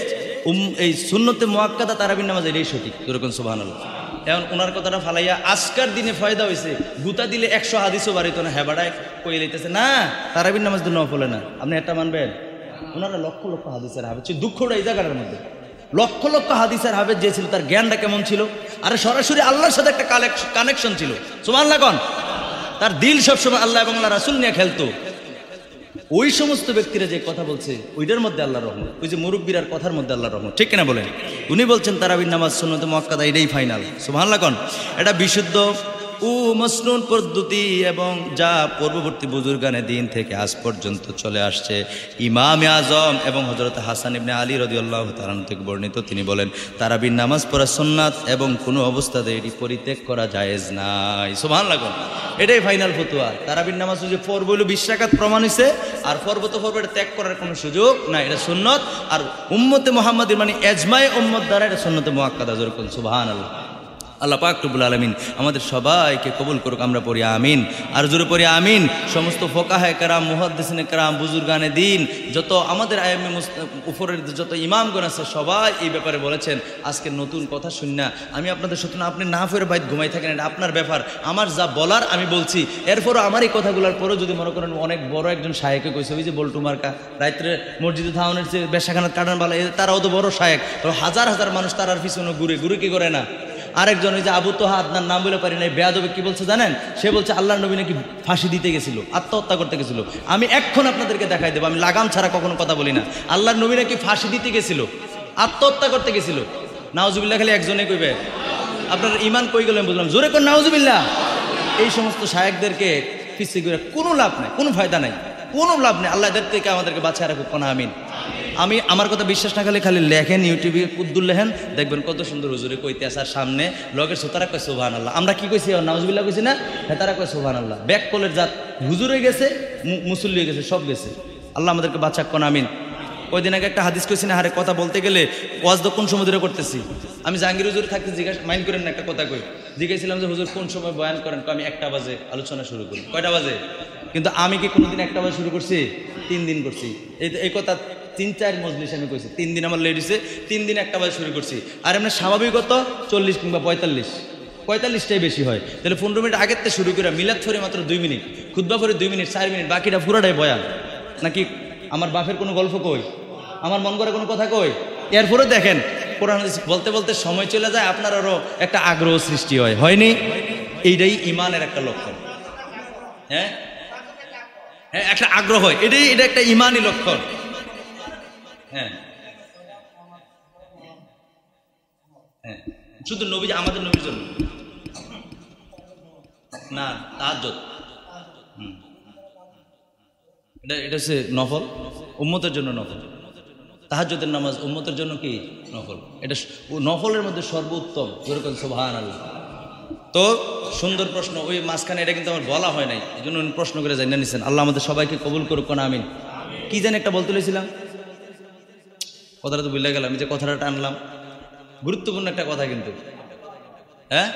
এই সুন্নতে মুআক্কাদা তারাবির নামাজ এটাই সঠিক যেরকম সুবহানাল্লাহ এখন ওনার কথাটা ফালাইয়া আজকার দিনে ফায়দা হয়েছে গুতা দিলে একশো হাদিসও বাড়িত না হেবাডায় কই লইতেছে না তারাবির নামাজ তো নফলে না আপনি একটা মানবেন ওনারা লক্ষ লক্ষ হাদিসের হাফেজ ছিল দুঃখটা এই জায়গাটার মধ্যে লক্ষ লক্ষ হাদিসের হাফেজ যে ছিল তার জ্ঞানটা কেমন ছিল আর সরাসরি আল্লাহর সাথে একটা কানেকশন ছিল সুবহানাল্লাহ কোন তার দিল সবসময় আল্লাহ এবং আল্লাহ রাসূল নিয়ে খেলতো ওই সমস্ত ব্যক্তিরা যে কথা বলছে ওইটার মধ্যে আল্লাহর রহমত ওই যে মুরব্বীর কথার মধ্যে আল্লাহর রহমত ঠিক কিনা বলেন উনি বলছেন তারাবির নামাজ সুন্নতে মুআক্কাদা এটাই ফাইনাল সুবহানাল্লাহ কোন এটা বিশুদ্ধ ও মসনুন পদ্ধতি এবং যা পূর্ববর্তী বুজুর্গানে দিন থেকে আজ পর্যন্ত চলে আসছে, ইমামে আজম এবং হযরত হাসান ইবনে আলী রাদিয়াল্লাহু তাআলা থেকে বর্ণিত, তিনি বলেন তারাবির নামাজ পড়া সুন্নাত এবং কোনো অবস্থাতে এটি পরিত্যাগ করা জায়েজ নাই। সুবহানাল্লাহ, এটাই ফাইনাল ফতোয়া। তারাবির নামাজ যে পড়ব হলো বিশ রাকাত প্রমাণ হইছে, আর পর্ব তো পর্ব এটা ত্যাগ করার কোনো সুযোগ নাই, এটা সুন্নত। আর উম্মতে মুহাম্মাদের মানে এজমায়ে উম্মত দ্বারা এটা সুন্নতে মুআক্কাদা। জোরে বলুন সুবহানাল্লাহ। আল্লাহ পাক রব্বুল আলামিন আমাদের সবাইকে কবুল করুক, আমরা পড়ি আমিন। আর জোরে পড়ি আমিন। সমস্ত ফোকাহে কেরাম, মুহাদ্দিসিনে কেরাম, বুজুর্গানে দিন, যত আমাদের আইএমএ উপরের যত ইমামগণ আছে সবাই এই ব্যাপারে বলেছেন। আজকে নতুন কথা শুন না আমি আপনাদের সত্য না, আপনি না ফের বাইত ঘুমাই থাকেন, এটা আপনার ব্যাপার। আমার যা বলার আমি বলছি, এরপরও আমার এই কথাগুলোর পরেও যদি মনে করেন অনেক বড় একজন শায়েকে কইছে, ওই যে বল্টু মার্কা রাত্রে মসজিদে থাউনের চেয়ে বেশাখানাত কাটান বালা, তারাও তো বড় শায়েক, হাজার হাজার মানুষ তারার পিছনে ঘুরে ঘুরে কি করে না। আরেকজন ওই যে আবু তোহা, আপনার নাম বলে পারি না, বেয়াদবে কি বলছে জানেন? সে বলছে আল্লাহর নবী নাকি ফাঁসি দিতে গেছিল, আত্মহত্যা করতে গেছিল। আমি এখন আপনাদেরকে দেখাই দেবো, আমি লাগাম ছাড়া কখনো কথা বলি না। আল্লাহর নবী নাকি ফাঁসি দিতে গেছিল, আত্মহত্যা করতে গেছিল। নাউজুবিল্লাহ খালি একজনে কইবে, আপনার ইমান কই গেলেন বুঝলাম, জোরে কোন নাউজুবিল্লাহ। এই সমস্ত শায়েকদেরকে পিছিয়ে ঘুরে কোনো লাভ নাই, কোনো ফায়দা নাই, কোনো লাভ নেই। আল্লাহ এদের থেকে আমাদেরকে বাঁচিয়ে রাখুক, কোন আমিন। আমি আমার কথা বিশ্বাস না খালি খালি লেখেন ইউটিউবে কুদ্দুল লেখেন, দেখবেন কত সুন্দর হুজুরে কইতে আসার সামনে লগের সোতারা কয় সুবহানাল্লাহ। আমরা কি কইছি নাউজুবিল্লাহ কইছি না, হেতারা কয় সুবহানাল্লাহ। ব্যাক কলের জাত হুজুর হয়ে গেছে, মুসল্লি হয়ে গেছে, সব গেছে। আল্লাহ আমাদেরকে বাঁচাক, কোন আমিন। ওই দিন আগে একটা হাদিস কইছি না, হারে কথা বলতে গেলে ওয়াজ তো কোন সময় ধরে করতেছি। আমি জাহাঙ্গীর হুজুর থাকতে জিজ্ঞাসা মাইন্ড করেন না, একটা কথা কই, জিজ্ঞাসিলাম যে হুজুর কোন সময় বয়ান করেন? আমি একটা বাজে আলোচনা শুরু করি। কয়টা বাজে? কিন্তু আমি কি কোনোদিন একটা বাজে শুরু করছি? তিন দিন করছি। এই এই কথা তিন চার মজলিস আমি কইছি, তিন দিন আমার লেডিসে, তিন দিন একটা বাজে শুরু করছি। আর এমনি স্বাভাবিকত চল্লিশ কিংবা পঁয়তাল্লিশ, পঁয়তাল্লিশটাই বেশি হয়। তাহলে পনেরো মিনিট আগের থেকে শুরু করে মিলাদ ফরে মাত্র দুই মিনিট, খুতবা ফরে দুই মিনিট, চার মিনিট, বাকিটা পুরাটাই বয়ান। নাকি আমার বাপের কোনো গল্প কই, আমার মন করে কোনো কথা কই? এরপরে দেখেন কোরআন বলতে বলতে সময় চলে যায়, আপনার আরও একটা আগ্রহ সৃষ্টি হয়, হয়নি? এইটাই ইমানের একটা লক্ষণ। হ্যাঁ হ্যাঁ, একটা আগ্রহ হয়, এটাই এটা একটা ইমানই লক্ষণ। হ্যাঁ হ্যাঁ, শুধু নবী, আমাদের নবীর জন্য না, তাহাজ্জুদ। হুম, এটা এটা হচ্ছে নফল, উম্মতের জন্য নফল। তাহাজ্জুদের নামাজ উম্মতের জন্য কি নফল, এটা নফলের মধ্যে সর্বোত্তম। যেরকম সুবহানাল্লাহ। তো সুন্দর প্রশ্ন, ওই মাঝখানে এটা কিন্তু আমার বলা হয় নাই, এই জন্য প্রশ্ন করে জানিয়ে নিচ্ছেন। আল্লাহ আমাদের সবাইকে কবুল করুক, কোন আমিন। কি জানি একটা বলতে লইছিলাম, কথাটা তো ভুলে গেলাম। আমি যে কথাটা টানলাম, গুরুত্বপূর্ণ একটা কথা কিন্তু। হ্যাঁ,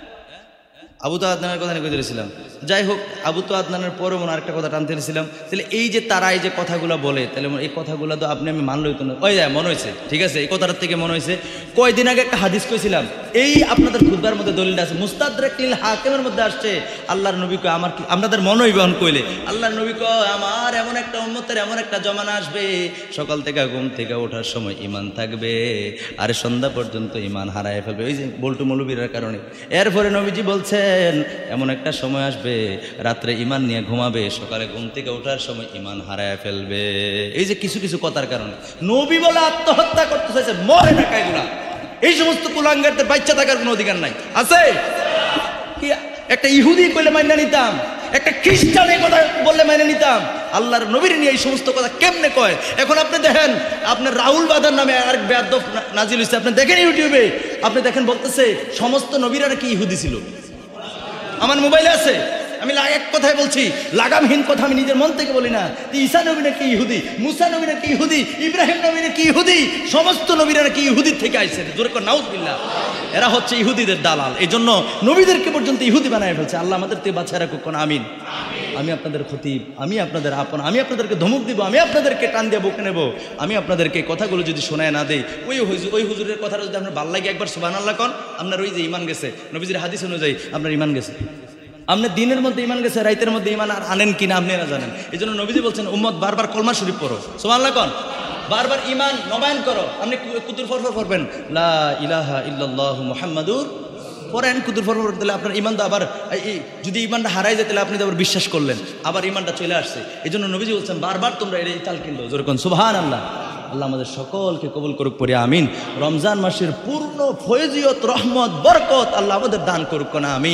আবু তো আদনানের কথা নিয়ে কইতেছিলাম। যাই হোক, আবু তো আদনানের পরে মনে আরেকটা কথা টানতে ছিলাম। তাহলে এই যে তারা এই যে কথাগুলো বলে, তাহলে এই কথাগুলো তো আপনি আমি মানলই তো না। ওই যায় মনে হয়েছে, ঠিক আছে, এই কথাটার থেকে মনে হয়েছে কয়দিন আগে একটা হাদিস কইছিলাম, এই আপনাদের খুতবার মধ্যে দলিল আছে, মুস্তাদরাকিল হাকিমের মধ্যে আসছে, আল্লাহর নবী কয় আমার কি আপনাদের মনই বহন কইলে, আল্লাহর নবী কয় আমার এমন একটা উম্মতের এমন একটা জমানা আসবে, সকাল থেকে ঘুম থেকে ওঠার সময় ইমান থাকবে, আর সন্ধ্যা পর্যন্ত ইমান হারায় ফেলবে, ওই যে বল্টু মৌলবীর কারণে। এরপরে নবীজি বলছে এমন একটা সময় আসবে, রাত্রে ইমান নিয়ে ঘুমাবে, সকালে ঘুম থেকে ওঠার সময় ইমান হারায় ফেলবে। এই যে কিছু কিছু কথার কারণে নবী বলে আত্মহত্যা করতে চাইছে, মরে না কায়গুলা। এই সমস্ত কুলাঙ্গারদের বাচ্চা থাকার কোনো অধিকার নাই, আছে? কি একটা ইহুদি কইলে মাইনা নিতাম, একটা খ্রিস্টান এই কথা বললে মাইনে নিতাম, আল্লাহর নবীর নিয়ে এই সমস্ত কথা কেমনে কয়? এখন আপনি দেখেন, আপনার রাহুল বাদার নামে আর বেয়াদব নাজিল হইছে, আপনি দেখেন ইউটিউবে, আপনি দেখেন বলতেছে সমস্ত নবীরা নাকি ইহুদি ছিল। আমার মোবাইলে আছে, আমি এক কথায় বলছি, লাগামহীন কথা আমি নিজের মন থেকে বলি না। ঈসা নবী নাকি ইহুদি, মুসা নবী নাকি ইহুদি, ইব্রাহিম নবী নাকি ইহুদি, সমস্ত নবীরা নাকি ইহুদির থেকে আইছে। জোরে করে নাউজুবিল্লাহ। এরা হচ্ছে ইহুদিদের দালাল, এই জন্য নবীদেরকে পর্যন্ত ইহুদি বানায় ফেলছে। আল্লাহ আমাদের থেকে বাঁচায় রাখুক, কোন আমিন। আমি আপনাদের খতিব, আমি আপনাদের আপন, আমি আপনাদেরকে ধমক দিব, আমি আপনাদেরকে টান দিয়ে বুকে নেব, আমি আপনাদেরকে কথাগুলো যদি শোনায় না দেই, ওই ওই হুজুরের কথাটা যদি আপনার ভালো লাগে, একবার সুবহানাল্লাহ কন, আপনার ওই যে ইমান গেছে, নবীজির হাদিস অনুযায়ী আপনার ইমান গেছে। আপনার দিনের মধ্যে ইমান গেছে, রাইতের মধ্যে ইমান আর আনেন কিনা আপনি না জানেন। এই জন্য নবীজি বলছেন উম্মত বারবার কলমা শরীফ পড়ো, সুবহানাল্লাহ কন, বারবার ইমান নবায়ন করো। আপনি কুতুর ফরফর পড়বেন, লা ইলাহা ইল্লাল্লাহু মুহাম্মাদুর পড়েন, কুতুর ফরফর দিলে আপনার ইমান তো আবার, যদি ইমানটা হারাই যায় তাহলে আপনি তো আবার বিশ্বাস করলেন, আবার ইমানটা চলে আসছে। এই জন্য নবীজি বলছেন বারবার তোমরা এই তাল কিনলো, যেরকম সুবহানাল্লাহ। আল্লাহ আমাদের সকলকে কবুল করুক, পড়ি আমিন। রমজান মাসের পূর্ণ ফয়জিয়ত, রহমত, বরকত আল্লাহ আমাদের দান করুক, না আমিন।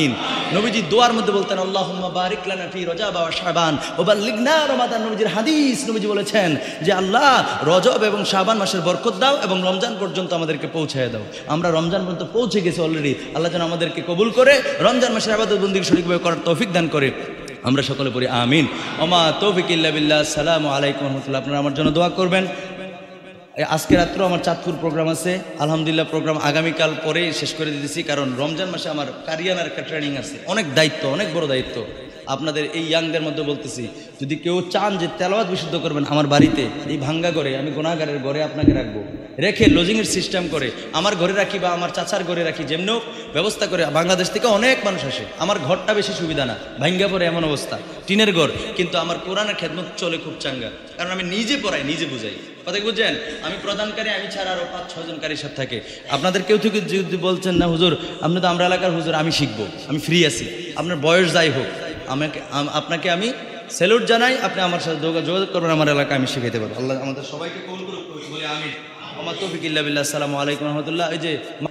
নবীজি দোয়ার মধ্যে বলতেন আল্লাহুম্মা বারিক লানা ফি রজব ওয়া শাবান ওয়া বাল্লিগনা রমাদান। নবীজির হাদিস, নবীজি বলেছেন যে আল্লাহ রজব এবং শাবান মাসের বরকত দাও এবং রমজান পর্যন্ত আমাদেরকে পৌঁছায় দাও। আমরা রমজান পর্যন্ত পৌঁছে গেছি অলরেডি। আল্লাহ যেন আমাদেরকে কবুল করে রমজান মাসের ইবাদত বন্দেগী সঠিকভাবে করার তৌফিক দান করে। আমরা সকলে পড়ি আমিন। ওমা তৌফিক ইল্লা বিল্লাহ। আসসালামু আলাইকুম ওয়া রাহমাতুল্লাহ। আপনারা আমার জন্য দোয়া করবেন। আজকে রাত্রেও আমার চাঁদপুর প্রোগ্রাম আছে, আলহামদুলিল্লাহ প্রোগ্রাম আগামীকাল পরেই শেষ করে দিতেছি, কারণ রমজান মাসে আমার কারিয়ানার একটা ট্রেনিং আছে, অনেক দায়িত্ব, অনেক বড় দায়িত্ব। আপনাদের এই ইয়াংদের মধ্যে বলতেছি, যদি কেউ চান যে তেলাওয়াত বিশুদ্ধ করবেন আমার বাড়িতে, এই ভাঙ্গা ঘরে, আমি গুনাহগারের ঘরে আপনাকে রাখবো, রেখে লজিংয়ের সিস্টেম করে আমার ঘরে রাখি বা আমার চাচার ঘরে রাখি, যেমন ব্যবস্থা করে। বাংলাদেশ থেকে অনেক মানুষ আসে, আমার ঘরটা বেশি সুবিধা না, ভাঙ্গা পড়ে এমন অবস্থা, টিনের ঘর, কিন্তু আমার কোরআনের খেদমত চলে খুব চাঙ্গা, কারণ আমি নিজে পড়াই, নিজে বুঝাই। কথা বুঝছেন? আমি প্রদানকারী, আমি ছাড়া আরও পাঁচ ছজন কারীর সাথে থাকে। আপনাদের কেউ থেকে যদি বলছেন না হুজুর আপনি তো আমরা এলাকার হুজুর, আমি শিখবো, আমি ফ্রি আছি, আপনার বয়স যাই হোক, আমাকে আপনাকে আমি স্যালুট জানাই, আপনি আমার সাথে যোগাযোগ করবেন, আমার এলাকা আমি শিখাইতে পারবো। আল্লাহ আমাদের সবাইকে কবুল করুক, বলি আমিন। আমার তৌফিক ইল্লা বিল্লাহ। আসসালামু আলাইকুম ওয়া রাহমাতুল্লাহ। এই যে